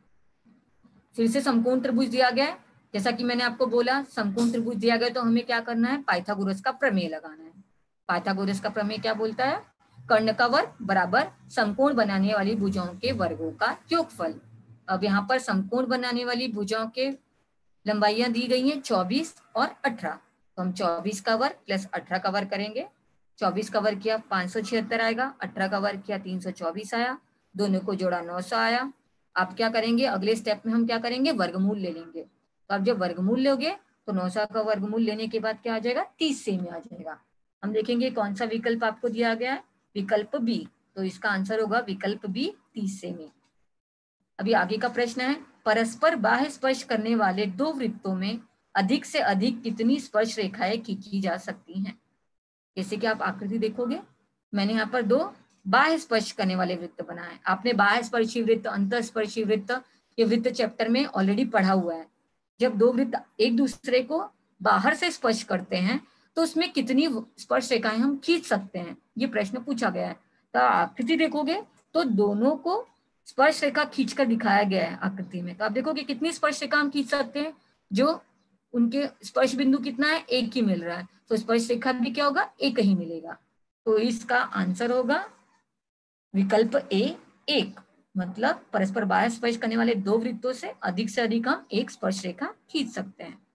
फिर से समकोण त्रिभुज दिया गया है। जैसा कि मैंने आपको बोला, समकोण त्रिभुज दिया गया तो हमें क्या करना है, पाइथागोरस का प्रमेय लगाना है। पाइथागोरस का प्रमेय क्या बोलता है, कर्ण का वर्ग बराबर समकोण बनाने वाली भुजाओं के वर्गों का योगफल। अब यहाँ पर समकोण बनाने वाली भुजाओं के लंबाइयां दी गई हैं चौबीस और अठारह। तो हम चौबीस का वर्ग प्लस अठारह का वर्ग करेंगे। चौबीस का वर्ग किया पाँच सौ छिहत्तर आएगा, अठारह का वर्ग किया तीन सौ चौबीस आया, दोनों को जोड़ा नौ सौ आया। आप क्या करेंगे, अगले स्टेप में हम क्या करेंगे, वर्गमूल ले लेंगे। तो आप जब वर्गमूल लोगे तो नौ सौ का वर्गमूल लेने के बाद क्या आ जाएगा, तीस सेमी आ जाएगा। हम देखेंगे कौन सा विकल्प आपको दिया गया है, विकल्प बी। तो इसका आंसर होगा विकल्प बी, तीस सेमी। अभी आगे का प्रश्न है, परस्पर बाह्य स्पर्श करने वाले दो वृत्तों में अधिक से अधिक कितनी स्पर्श रेखाएं खींची जा सकती हैं। जैसे कि आप आकृति देखोगे, मैंने यहाँ पर दो बाह्य स्पर्श करने वाले वृत्त बनाए। आपने बाह्य स्पर्शी वृत्त, अंतर स्पर्शी वृत्त, ये वृत्त चैप्टर में ऑलरेडी पढ़ा हुआ है। जब दो वृत्त एक दूसरे को बाहर से स्पर्श करते हैं तो उसमें कितनी स्पर्श रेखाएं हम खींच सकते हैं, ये प्रश्न पूछा गया है। तो आकृति देखोगे तो दोनों को स्पर्श रेखा खींचकर दिखाया गया है आकृति में। तो आप देखोगे कितनी स्पर्श रेखा हम खींच सकते हैं, जो उनके स्पर्श बिंदु कितना है, एक ही मिल रहा है, तो स्पर्श रेखा भी क्या होगा, एक ही मिलेगा। तो इसका आंसर होगा विकल्प ए, एक। मतलब परस्पर बाह्य स्पर्श करने वाले दो वृत्तों से अधिक से अधिक हम एक स्पर्श रेखा खींच सकते हैं।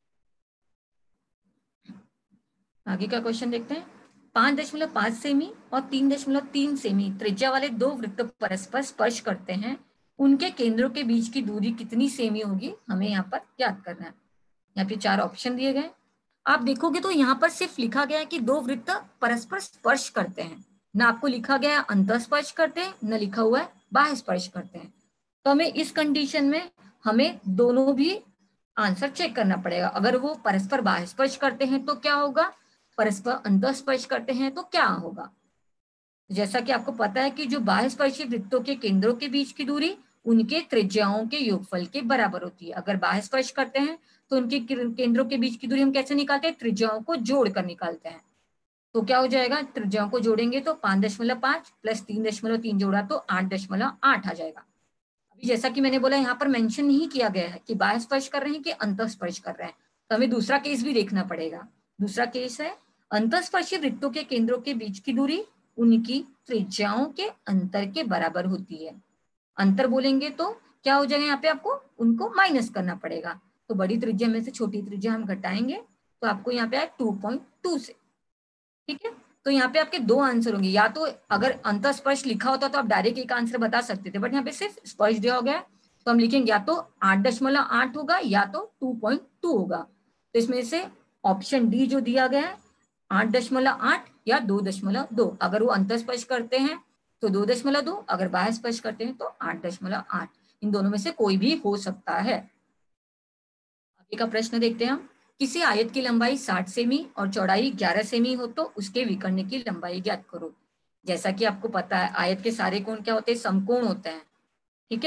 आगे का क्वेश्चन देखते हैं। पांच दशमलव पांच सेमी और तीन दशमलव तीन सेमी त्रिज्या वाले दो वृत्त परस्पर स्पर्श करते हैं, उनके केंद्रों के बीच की दूरी कितनी सेमी होगी, हमें यहाँ पर ज्ञात करना है। यहाँ पे चार ऑप्शन दिए गए। आप देखोगे तो यहाँ पर सिर्फ लिखा गया है कि दो वृत्त परस्पर स्पर्श करते हैं, न आपको लिखा गया है अंतर स्पर्श करते हैं, न लिखा हुआ है बाह्य स्पर्श करते हैं। तो हमें इस कंडीशन में हमें दोनों भी आंसर चेक करना पड़ेगा। अगर वो परस्पर बाह्य स्पर्श करते हैं तो क्या होगा, परस्पर अंतर स्पर्श करते हैं तो क्या होगा। जैसा कि आपको पता है कि जो बाह्य स्पर्शी वृत्तों के केंद्रों के बीच की दूरी उनके त्रिज्याओं के योगफल के बराबर होती है। अगर बाह्य स्पर्श करते हैं तो उनके केंद्रों के बीच की दूरी हम कैसे निकालते हैं, त्रिज्याओं को जोड़कर निकालते हैं। तो क्या हो जाएगा, त्रिज्याओं को जोड़ेंगे तो पांच दशमलव पांच प्लस तीन दशमलव तीन जोड़ा तो आठ दशमलव आठ आ जाएगा। अभी जैसा कि मैंने बोला, यहाँ पर मेंशन नहीं किया गया है कि बाह्य स्पर्श कर रहे हैं कि अंतर स्पर्श कर रहे हैं, तो हमें दूसरा केस भी देखना पड़ेगा। दूसरा केस है अंतस्पर्शी वृत्तों के केंद्रों के बीच की दूरी उनकी त्रिज्याओं के अंतर के बराबर होती है। अंतर बोलेंगे तो क्या हो जाएगा, यहाँ पे आपको उनको माइनस करना पड़ेगा। तो बड़ी त्रिज्या में से छोटी त्रिज्या हम घटाएंगे तो आपको यहाँ पे आए टू पॉइंट टू से। ठीक है, तो यहाँ पे आपके दो आंसर होंगे। या तो अगर अंतर स्पर्श लिखा होता तो आप डायरेक्ट एक आंसर बता सकते थे, बट यहाँ पे सिर्फ स्पर्श दिया हो गया, तो हम लिखेंगे या तो आठ दशमलव आठ होगा या तो टू पॉइंट टू होगा। तो इसमें से ऑप्शन डी जो दिया गया है आठ दशमलव आठ या दो दशमलव दो, अगर वो अंतर स्पर्श करते हैं तो दो दशमलव दो, अगर बाह्य स्पर्श करते हैं तो आठ दशमलव आठ। इन दोनों में से कोई भी हो सकता है। आगे का प्रश्न देखते हैं हम। किसी आयत की लंबाई साठ सेमी और चौड़ाई ग्यारह सेमी हो तो उसके विकर्ण की लंबाई ज्ञात करो। जैसा कि आपको पता है आयत के सारे कोण क्या होते हैं, समकोण होते हैं। ठीक है,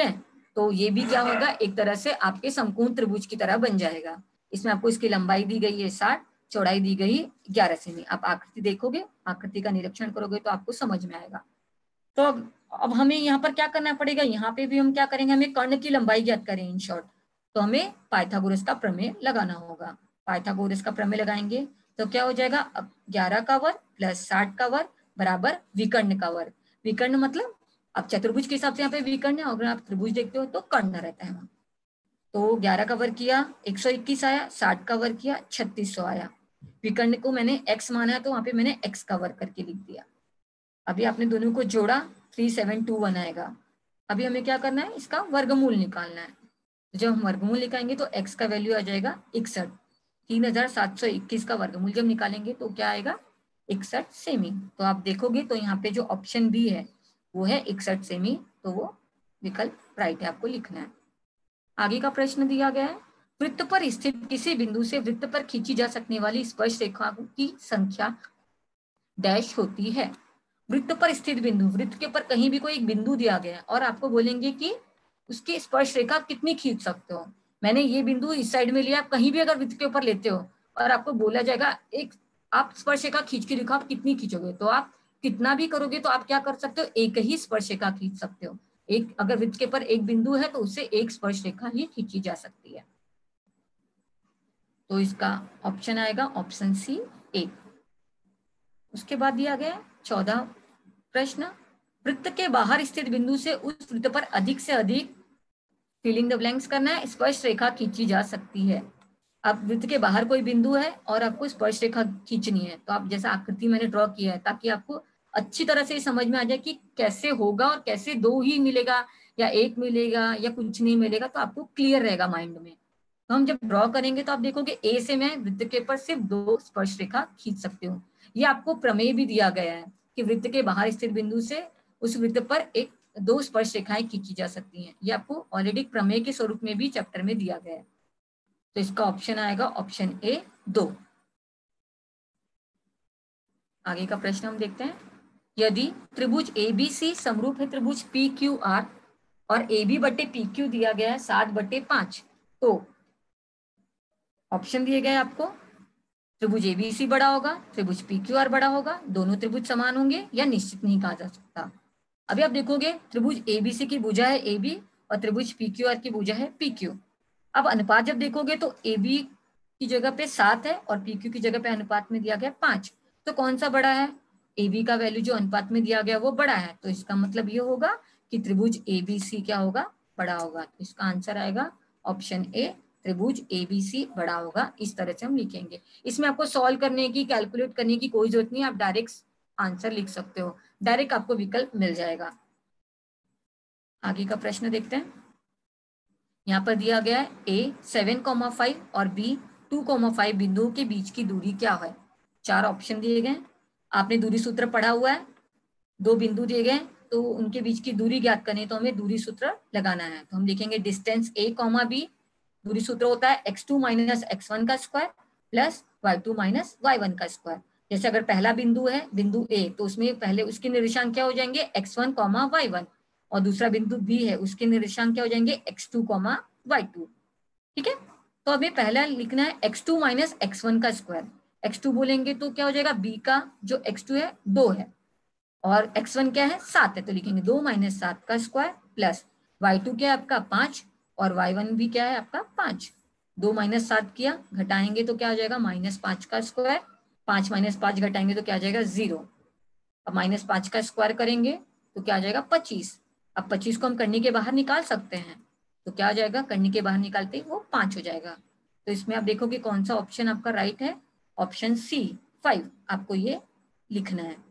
तो ये भी क्या होगा, एक तरह से आपके समकोण त्रिभुज की तरह बन जाएगा। इसमें आपको इसकी लंबाई दी गई है साठ, चौड़ाई दी गई ग्यारह सेमी। आप आकृति देखोगे, आकृति का निरीक्षण करोगे तो आपको समझ में आएगा। तो अब अब हमें यहाँ पर क्या करना पड़ेगा, यहाँ पे भी हम क्या करेंगे, हमें कर्ण की लंबाई ज्ञात करें इन शॉर्ट, तो हमें पाइथागोरस का प्रमेय लगाना होगा। पाइथागोरस का प्रमेय लगाएंगे तो क्या हो जाएगा, अब ग्यारह का वर्ग प्लस साठ का वर्ग बराबर विकर्ण का वर्ग। विकर्ण मतलब अब चतुर्भुज के हिसाब से यहाँ पे विकर्ण है, अगर आप त्रिभुज देखते हो तो कर्ण रहता है वहां। तो ग्यारह का वर्ग किया एक सौ इक्कीस आया, साठ का वर्ग किया छत्तीस सौ आया। विकर्ण को मैंने x माना है तो वहां पे मैंने x का वर्ग करके लिख दिया। अभी आपने दोनों को जोड़ा थ्री सेवन टू वन आएगा। अभी हमें क्या करना है, इसका वर्गमूल निकालना है। जब हम वर्गमूल निकालेंगे तो x का वैल्यू आ जाएगा इकसठ। तीन हजार सात सौ इक्कीस का वर्गमूल जब निकालेंगे तो क्या आएगा, इकसठ सेमी। तो आप देखोगे तो यहाँ पे जो ऑप्शन बी है वो है इकसठ सेमी, तो वो विकल्प राइट है, आपको लिखना है। आगे का प्रश्न दिया गया है, वृत्त पर स्थित किसी बिंदु से वृत्त पर खींची जा सकने वाली स्पर्श रेखा की संख्या डैश होती है। वृत्त पर स्थित बिंदु, वृत्त के ऊपर कहीं भी कोई एक बिंदु दिया गया है और आपको बोलेंगे कि उसकी स्पर्श रेखा कितनी खींच सकते हो। मैंने ये बिंदु इस साइड में लिया, आप कहीं भी अगर वृत्त के ऊपर लेते हो और आपको बोला जाएगा एक आप स्पर्श रेखा खींच के दिखाओ, आप कितनी खींचोगे, तो आप कितना भी करोगे तो आप क्या कर सकते हो, एक ही स्पर्श रेखा खींच सकते हो। एक अगर वृत्त के ऊपर एक बिंदु है तो उससे एक स्पर्श रेखा ही खींची जा सकती है। तो इसका ऑप्शन आएगा ऑप्शन सी ए। उसके बाद दिया गया चौदह प्रश्न, वृत्त के बाहर स्थित बिंदु से उस वृत्त पर अधिक से अधिक फिलिंग द ब्लैंक्स करना है, स्पर्श रेखा खींची जा सकती है। अब वृत्त के बाहर कोई बिंदु है और आपको स्पर्श रेखा खींचनी है, तो आप जैसा आकृति मैंने ड्रॉ किया है ताकि आपको अच्छी तरह से समझ में आ जाए कि कैसे होगा और कैसे दो ही मिलेगा या एक मिलेगा या कुछ नहीं मिलेगा, तो आपको क्लियर रहेगा माइंड में। तो हम जब ड्रॉ करेंगे तो आप देखोगे ए से मैं वृत्त के ऊपर सिर्फ दो स्पर्श रेखा खींच सकती हूँ। ये आपको प्रमेय भी दिया गया है कि वृत्त के बाहर स्थित बिंदु से उस वृत्त पर एक दो स्पर्श रेखाएं खींची जा सकती हैं। ये आपको ऑलरेडी प्रमेय के स्वरूप में भी चैप्टर में दिया गया है। तो इसका ऑप्शन आएगा ऑप्शन ए दो। आगे का प्रश्न हम देखते हैं, यदि त्रिभुज ए बी सी समरूप है त्रिभुज पी क्यू आर और ए बी बटे पी क्यू दिया गया है सात बटे पांच, तो ऑप्शन दिए गए आपको, त्रिभुज एबीसी बड़ा होगा, त्रिभुज पी क्यू आर बड़ा होगा, दोनों त्रिभुज समान होंगे या निश्चित नहीं कहा जा सकता। अभी आप देखोगे त्रिभुज एबीसी की भुजा है ए बी और त्रिभुज पी क्यू आर की भुजा है पी क्यू। अब अनुपात जब देखोगे तो ए बी की जगह पे सात है और पी क्यू की जगह पे अनुपात में दिया गया पांच, तो कौन सा बड़ा है, ए बी का वैल्यू जो अनुपात में दिया गया वो बड़ा है। तो इसका मतलब ये होगा कि त्रिभुज ए बी सी क्या होगा, बड़ा होगा। तो इसका आंसर आएगा ऑप्शन ए, त्रिभुज एबीसी बड़ा होगा। इस तरह से हम लिखेंगे। इसमें आपको सॉल्व करने की, कैलकुलेट करने की कोई जरूरत नहीं है, आप डायरेक्ट आंसर लिख सकते हो, डायरेक्ट आपको विकल्प मिल जाएगा। आगे का प्रश्न देखते हैं, यहाँ पर दिया गया है ए सेवन कॉमा फाइव और बी टू कॉमा फाइव बिंदुओं के बीच की दूरी क्या है। चार ऑप्शन दिए गए, आपने दूरी सूत्र पढ़ा हुआ है, दो बिंदु दिए गए तो उनके बीच की दूरी ज्ञात करनी, तो हमें दूरी सूत्र लगाना है। तो हम लिखेंगे डिस्टेंस ए कॉमा बी, दूरी सूत्र होता है X two minus X one का square plus Y two minus Y one का स्क्वायर। जैसे अगर पहला बिंदु है बिंदु ए, तो उसमें पहले उसके निर्देशांक क्या हो जाएंगे X one comma Y one, और दूसरा बिंदु बी है उसके निर्देशांक क्या हो जाएंगे X two comma Y two. ठीक है, तो हमें पहला लिखना है X two minus X one का स्क्वायर। एक्स टू बोलेंगे तो क्या हो जाएगा, बी का जो एक्स टू है दो है और एक्स वन क्या है सात है, तो लिखेंगे दो माइनस सात का स्क्वायर प्लस वाई टू क्या है आपका पांच और वाई वन भी क्या है आपका पांच। दो माइनस सात किया, घटाएंगे तो क्या हो जाएगा माइनस पांच का स्क्वायर, पांच माइनस पांच घटाएंगे तो क्या आ जाएगा जीरो। अब माइनस पांच का स्क्वायर करेंगे तो क्या आ जाएगा पच्चीस। अब पच्चीस को हम करनी के बाहर निकाल सकते हैं, तो क्या आ जाएगा करनी के बाहर निकालते ही वो पांच हो जाएगा। तो इसमें आप देखोगे कौन सा ऑप्शन आपका राइट है, ऑप्शन सी फाइव आपको ये लिखना है।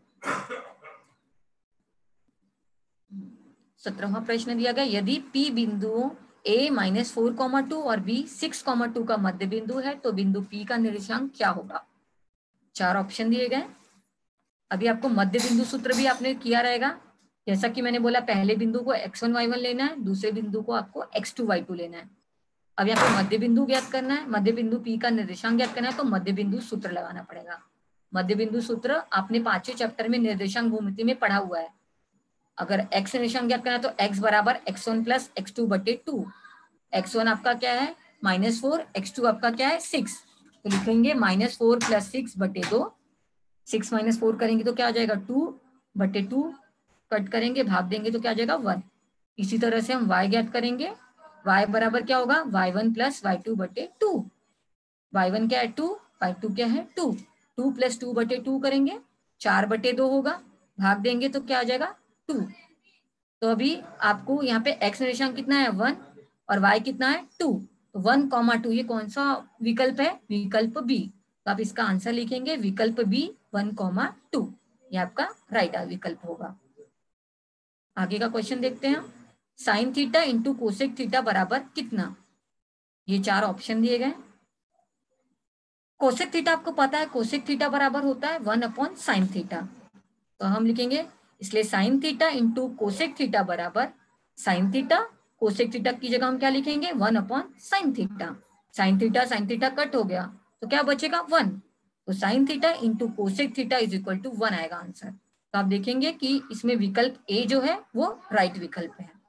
सत्रहवां प्रश्न दिया गया, यदि P बिंदुओं A minus four comma two और B सिक्स कॉमा टू का मध्य बिंदु है तो बिंदु P का निर्देशांक क्या होगा। चार ऑप्शन दिए गए। अभी आपको मध्य बिंदु सूत्र भी आपने किया रहेगा, जैसा कि मैंने बोला पहले बिंदु को एक्स वन वाई वन लेना है, दूसरे बिंदु को आपको एक्स टू वाई टू लेना है। अब यहाँ पे मध्य बिंदु ज्ञात करना है, मध्य बिंदु P का निर्देशांक ज्ञात करना है, तो मध्य बिंदु सूत्र लगाना पड़ेगा। मध्य बिंदु सूत्र आपने पांचवें चैप्टर में निर्देशांक भूमिति में पढ़ा हुआ है। अगर x निशान ज्ञात करना है तो x बराबर X one plus X two बटे टू। एक्स वन आपका क्या है माइनस फोर, एक्स टू आपका क्या है सिक्स, तो लिखेंगे माइनस फोर प्लस सिक्स बटे दो। सिक्स माइनस फोर करेंगे तो क्या आ जाएगा टू बटे टू, कट करेंगे भाग देंगे तो क्या आ जाएगा वन। इसी तरह से हम y ज्ञात करेंगे, y बराबर क्या होगा Y one plus Y two बटे टू। वाई वन क्या है टू, वाई टू क्या है टू, टू प्लस टू बटे टू करेंगे चार बटे दो होगा, भाग देंगे तो क्या आ जाएगा टू। तो अभी आपको यहाँ पे x निशान कितना है वन और y कितना है टू, तो वन कॉमा टू ये कौन सा विकल्प है, विकल्प बी। तो आप इसका आंसर लिखेंगे विकल्प बी वन कॉमा टू, ये आपका राइट विकल्प होगा। आगे का क्वेश्चन देखते हैं। Sine theta into cosec theta बराबर कितना, ये चार ऑप्शन दिए गए। कोसेक थीटा आपको पता है, कोसेक थीटा बराबर होता है वन अपॉन साइन थीटा, तो हम लिखेंगे इसलिए sine theta into cosec theta बराबर साइन थीटा, कोसेक थीटा की जगह हम क्या लिखेंगे one upon sine theta. Sine theta sine theta cut हो गया तो क्या बचेगा वन, तो sine theta into cosec theta is equal to one आएगा आंसर। तो आप देखेंगे कि इसमें विकल्प ए जो है वो राइट विकल्प है।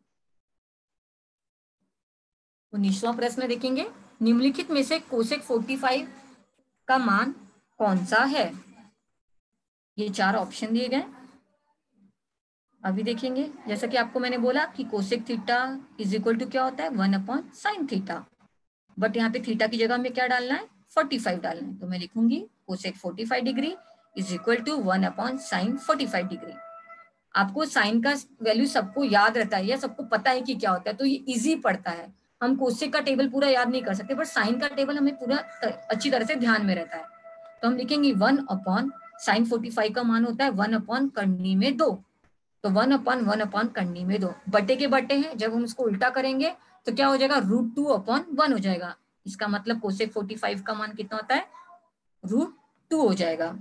उन्नीसवां प्रश्न देखेंगे, निम्नलिखित में से कोसेक पैंतालीस का मान कौन सा है। ये चार ऑप्शन दिए गए, अभी देखेंगे। जैसा कि आपको मैंने बोला कि cosec theta is equal to क्या होता है one upon sine theta, but यहाँ पे थीटा की जगह में क्या डालना है पैंतालीस डालना है, तो मैं लिखूंगी कोसेक पैंतालीस degree is equal to one upon sine पैंतालीस डिग्री। आपको साइन का वैल्यू सबको याद रहता है या सबको पता है कि क्या होता है, तो ये इजी पड़ता है। हम कोसेक का टेबल पूरा याद नहीं कर सकते, बट साइन का टेबल हमें पूरा अच्छी तरह से ध्यान में रहता है। तो हम लिखेंगे वन अपॉन साइन पैंतालीस का मान होता है वन अपॉन करनी में दो, तो वन अपॉन वन अपॉन करनी में दो, बटे के बटे हैं, जब हम उसको उल्टा करेंगे तो क्या हो जाएगा रूट टू अपॉन वन हो जाएगा। इसका मतलब कोसेक पैंतालीस का मान कितना होता है रूट टू हो जाएगा।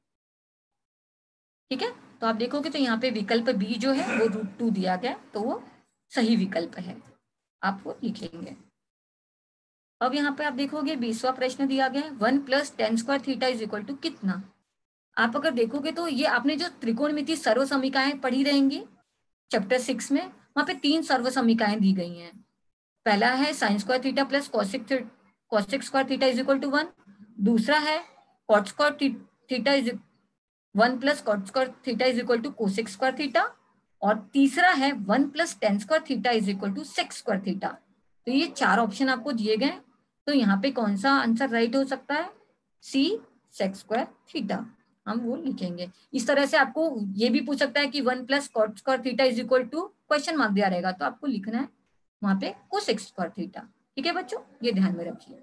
ठीक है, तो आप देखोगे तो यहाँ पे विकल्प बी जो है वो रूट टू दिया गया, तो वो सही विकल्प है, आप वो लिखेंगे। अब यहाँ पे आप देखोगे बीसवां प्रश्न दिया गया है one plus tan square theta is equal to कितना। आप अगर देखोगे तो ये आपने जो त्रिकोणमिति सर्व समीकरणाएं पढ़ी रहेंगी चैप्टर सिक्स में, वहां पे तीन सर्व समीकरणाएं दी गई हैं। पहला है sine square theta plus cosec cosec square theta is equal to one, दूसरा है cot square theta is one plus cot square theta is equal to cosec square theta, और तीसरा है one plus tan square theta is equal to sec square theta. तो ये चार option आपको दिए गए, तो यहाँ पे कौन सा आंसर राइट हो सकता है सी सेक स्क्वायर थीटा, हम वो लिखेंगे। इस तरह से आपको ये भी पूछ सकता है कि one plus cot square theta is equal to question mark दिया रहेगा, तो आपको लिखना है वहां पे कोसेक स्क्वायर थीटा। ठीक है बच्चों, ये ध्यान में रखिए।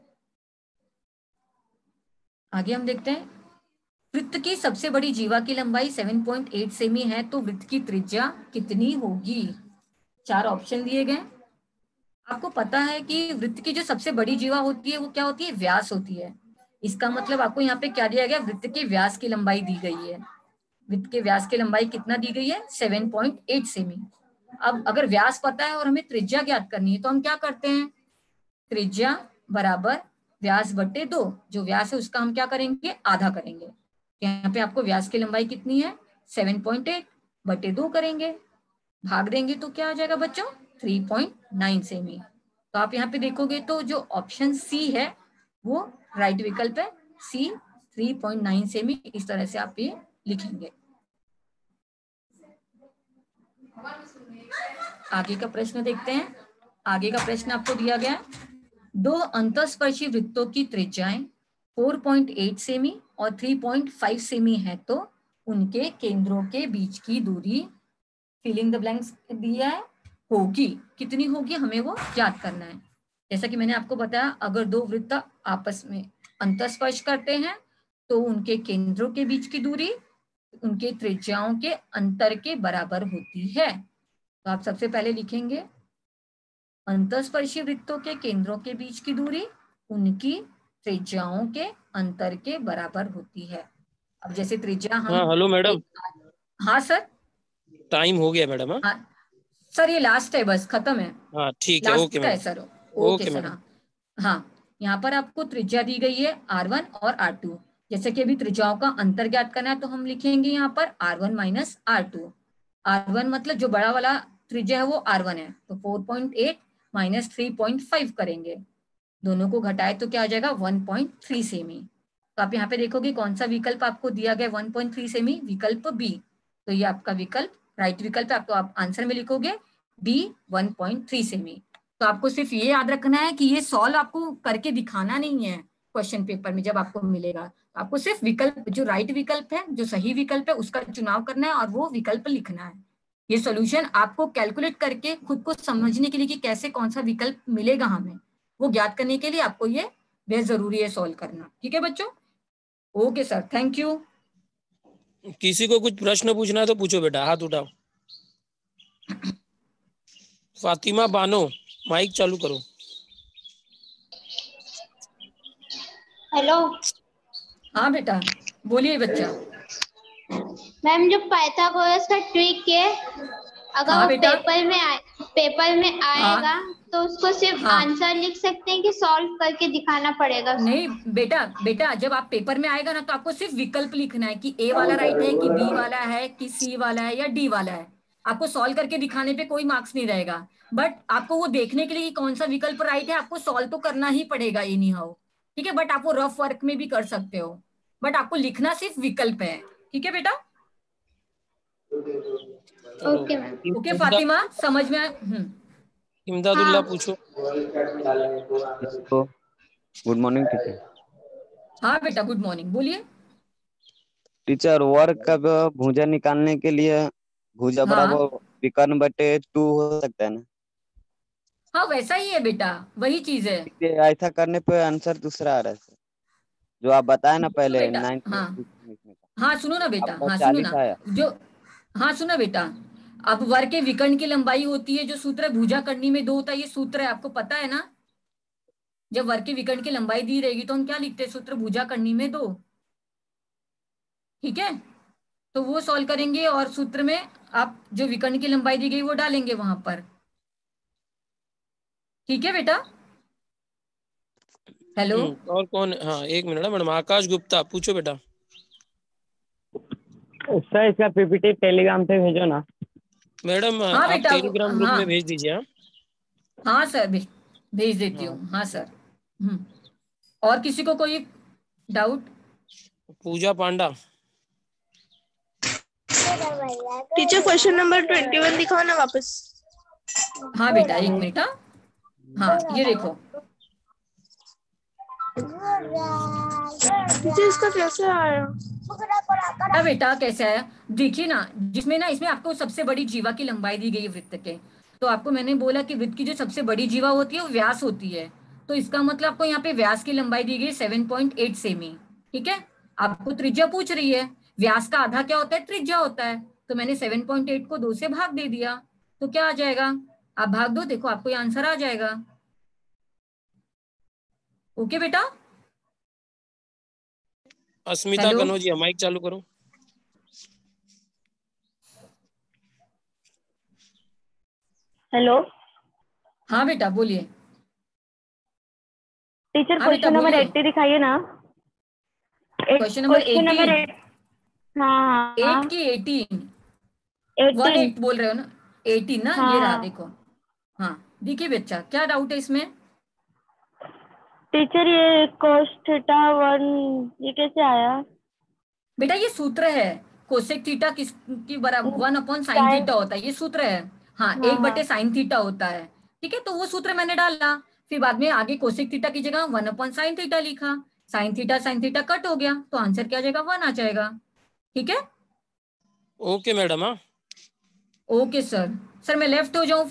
आगे हम देखते हैं, वृत्त की सबसे बड़ी जीवा की लंबाई सात पॉइंट आठ सेमी है, तो वृत्त की त्रिज्या कितनी होगी। चार ऑप्शन दिए गए। आपको पता है कि वृत्त की जो सबसे बड़ी जीवा होती है वो क्या होती है व्यास होती है। इसका मतलब आपको यहाँ पे क्या दिया गया, वृत्त के व्यास की लंबाई दी गई है। वृत्त के व्यास की लंबाई कितना दी गई है सात पॉइंट आठ सेमी। अब अगर व्यास पता है और हमें त्रिज्या ज्ञात करनी है तो हम क्या करते हैं, त्रिज्या बराबर व्यास बटे दो, जो व्यास है उसका हम क्या करेंगे आधा करेंगे। यहाँ पे आपको व्यास की लंबाई कितनी है सात पॉइंट आठ बटे दो करेंगे, भाग देंगे तो क्या आ जाएगा बच्चों तीन पॉइंट नौ सेमी। तो आप यहाँ पे देखोगे तो जो ऑप्शन सी है वो राइट विकल्प है, सी तीन पॉइंट नौ सेमी। इस तरह से आप ये लिखेंगे। आगे का प्रश्न देखते हैं। आगे का प्रश्न आपको दिया गया है, दो अंतस्पर्शी वृत्तों की त्रिज्याएं चार पॉइंट आठ सेमी और तीन पॉइंट पाँच सेमी है, तो उनके केंद्रों के बीच की दूरी फिलिंग द ब्लैंक्स दिया है होगी कितनी होगी, हमें वो याद करना है। जैसा कि मैंने आपको बताया, अगर दो वृत्त आपस में अंतस्पर्श करते हैं तो उनके केंद्रों के बीच की दूरी उनके त्रिज्याओं के अंतर के बराबर होती है। तो आप सबसे पहले लिखेंगे अंतस्पर्शी वृत्तों के केंद्रों के बीच की दूरी उनकी त्रिज्याओं के अंतर के बराबर होती है। अब जैसे त्रिज्या हम, हाँ हेलो मैडम। हाँ सर टाइम हो गया मैडम। हाँ सर, ये लास्ट है, बस खत्म है। हाँ ठीक है, लास्ट ओके का है madam. Sir. Okay okay sir. Madam. हाँ हाँ, यहाँ पर आपको त्रिज्या दी गई है आर वन और आर टू। जैसे कि अभी त्रिज्याओं का अंतर ज्ञात करना है तो हम लिखेंगे यहाँ पर R one minus R two. R one मतलब जो बड़ा वाला त्रिज्या है वो आर वन है, तो four point eight minus three point five करेंगे, दोनों को घटाए तो क्या आ जाएगा वन पॉइंट थ्री सेमी। तो आप यहाँ पे देखोगे कौन सा विकल्प आपको दिया गया वन पॉइंट थ्री सेमी, विकल्प बी। तो ये आपका विकल्प राइट विकल्प है, आप तो आप आंसर में लिखोगे बी वन पॉइंट थ्री सेमी। तो आपको सिर्फ ये याद रखना है कि ये सॉल्व आपको करके दिखाना नहीं है क्वेश्चन पेपर में जब आपको मिलेगा, आपको सिर्फ विकल्प जो राइट विकल्प है, जो सही विकल्प है उसका चुनाव करना है और वो विकल्प लिखना है। ये सॉल्यूशन आपको कैलकुलेट करके खुद को समझने के लिए कि कैसे कौन सा विकल्प मिलेगा हमें, वो ज्ञात करने के लिए आपको ये बेहद जरूरी है सॉल्व करना। ठीक है बच्चों, ओके सर, थैंक यू। किसी को कुछ प्रश्न पूछना है तो पूछो बेटा, हाथ उठाओ। फातिमा बानो, माइक चालू करो। हेलो हाँ बेटा बोलिए बच्चा। मैम, जो पाइथागोरस का ट्रिक है अगर हाँ वो बेटा। पेपर में आए पेपर में आएगा हाँ तो उसको सिर्फ हाँ। आंसर लिख सकते हैं कि सॉल्व करके दिखाना पड़ेगा? नहीं बेटा, बेटा जब आप पेपर में आएगा ना तो आपको सिर्फ विकल्प लिखना है कि ए वाला राइट है कि बी वाला है कि सी वाला है या डी वाला है। आपको सॉल्व करके दिखाने पे कोई मार्क्स नहीं रहेगा, बट आपको वो देखने के लिए कि कौन सा विकल्प राइट है आपको सॉल्व तो करना ही पड़ेगा एनी हाउ। ठीक है, बट आप वो रफ वर्क में भी कर सकते हो, बट आपको लिखना सिर्फ विकल्प है। ठीक है बेटा, ओके मैम। ओके फातिमा, समझ में आया? हम्म। इमदादुल्लाह हाँ पूछो। Good morning teacher. हाँ बेटा गुड मॉर्निंग, बोलिए। टीचर वर्ग का भुजा निकालने के लिए भुजा हाँ बराबर विकर्ण बटे टू हो सकता है ना? हाँ वैसा ही है बेटा, वही चीज है। ये ऐसा करने पे आंसर दूसरा आ रहा है सर, जो आप बताए ना तो पहले बेटा नाइन्थ हाँ में हाँ सुनो ना बेटा, आपका हाँ सुनो चालीस ना आया। जो, हाँ सुनो बेटा, अब वर्ग के विकर्ण की लंबाई होती है जो सूत्र है भुजा करनी में दो होता है, ये सूत्र है आपको पता है ना। जब वर्ग के विकर्ण की लंबाई दी रहेगी तो हम क्या लिखते हैं, सूत्र भुजा करनी में दो। ठीक है, तो वो सॉल्व करेंगे और सूत्र में आप जो विकर्ण की लंबाई दी गई वो डालेंगे वहां पर। ठीक है बेटा, हेलो। हम्म, और कौन? हाँ एक मिनट मैडम, आकाश गुप्ता पूछो बेटा। सर इसका पीपीटी टेलीग्राम पे भेजो ना। मैडम हाँ आप बेटा टेलीग्राम ग्रुप हाँ में भेज दीजिए। हाँ हाँ सर, भे, भेज देती हाँ। हूँ हाँ सर। हम्म। और किसी को कोई doubt? Pooja Panda. Teacher question number twenty one दिखाओ ना वापस। हाँ बेटा एक मिनट। हाँ हाँ ये देखो टीचर इसका कैसे आया? हाँ बेटा कैसे आया, देखिए ना, जिसमें ना इसमें आपको सबसे बड़ी जीवा की लंबाई दी गई है वृत्त के, तो आपको मैंने बोला कि वृत्त की जो सबसे बड़ी जीवा होती है वो व्यास होती है, तो इसका मतलब आपको यहाँ पे व्यास की लंबाई दी गई सेवन पॉइंट एट सेमी। ठीक है, आपको त्रिज्या पूछ रही है, व्यास का आधा क्या होता है, त्रिज्या होता है, तो मैंने सेवन पॉइंट एट को दो से भाग दे दिया, तो क्या आ जाएगा, आप भाग दो, देखो आपको ये आंसर आ जाएगा। ओके बेटा। अस्मिता हेलो कनौजिया, माइक चालू करो। हेलो हाँ बेटा बोलिए। टीचर हाँ बेटा क्वेश्चन नंबर बोलिए। एट्टी दिखाइए ना। Question number question number eighteen, eight. हाँ हाँ एट की एटीन, वन एटीन। एट बोल रहे हो ना, एटीन ना, ये रहा हाँ देखो। हाँ देखिए बच्चा, क्या डाउट है इसमें? टीचर ये cos थीटा वन ये कैसे आया? बेटा ये सूत्र है, कोसेक थीटा किस की बराबर one upon sine sine. Theta होता है, ये सूत्र है। हाँ हाँ एक हाँ बटे साइन थीटा होता है। ठीक है, तो वो सूत्र मैंने डाला, फिर बाद में आगे कोसेक थीटा की जगह वन अपॉन साइन थीटा लिखा, sine theta sine theta cut हो गया, तो आंसर क्या आ जाएगा, वन आ जाएगा। ठीक है, ओके मैडम। हाँ ओके सर। सर मैं लेफ्ट हो जाऊं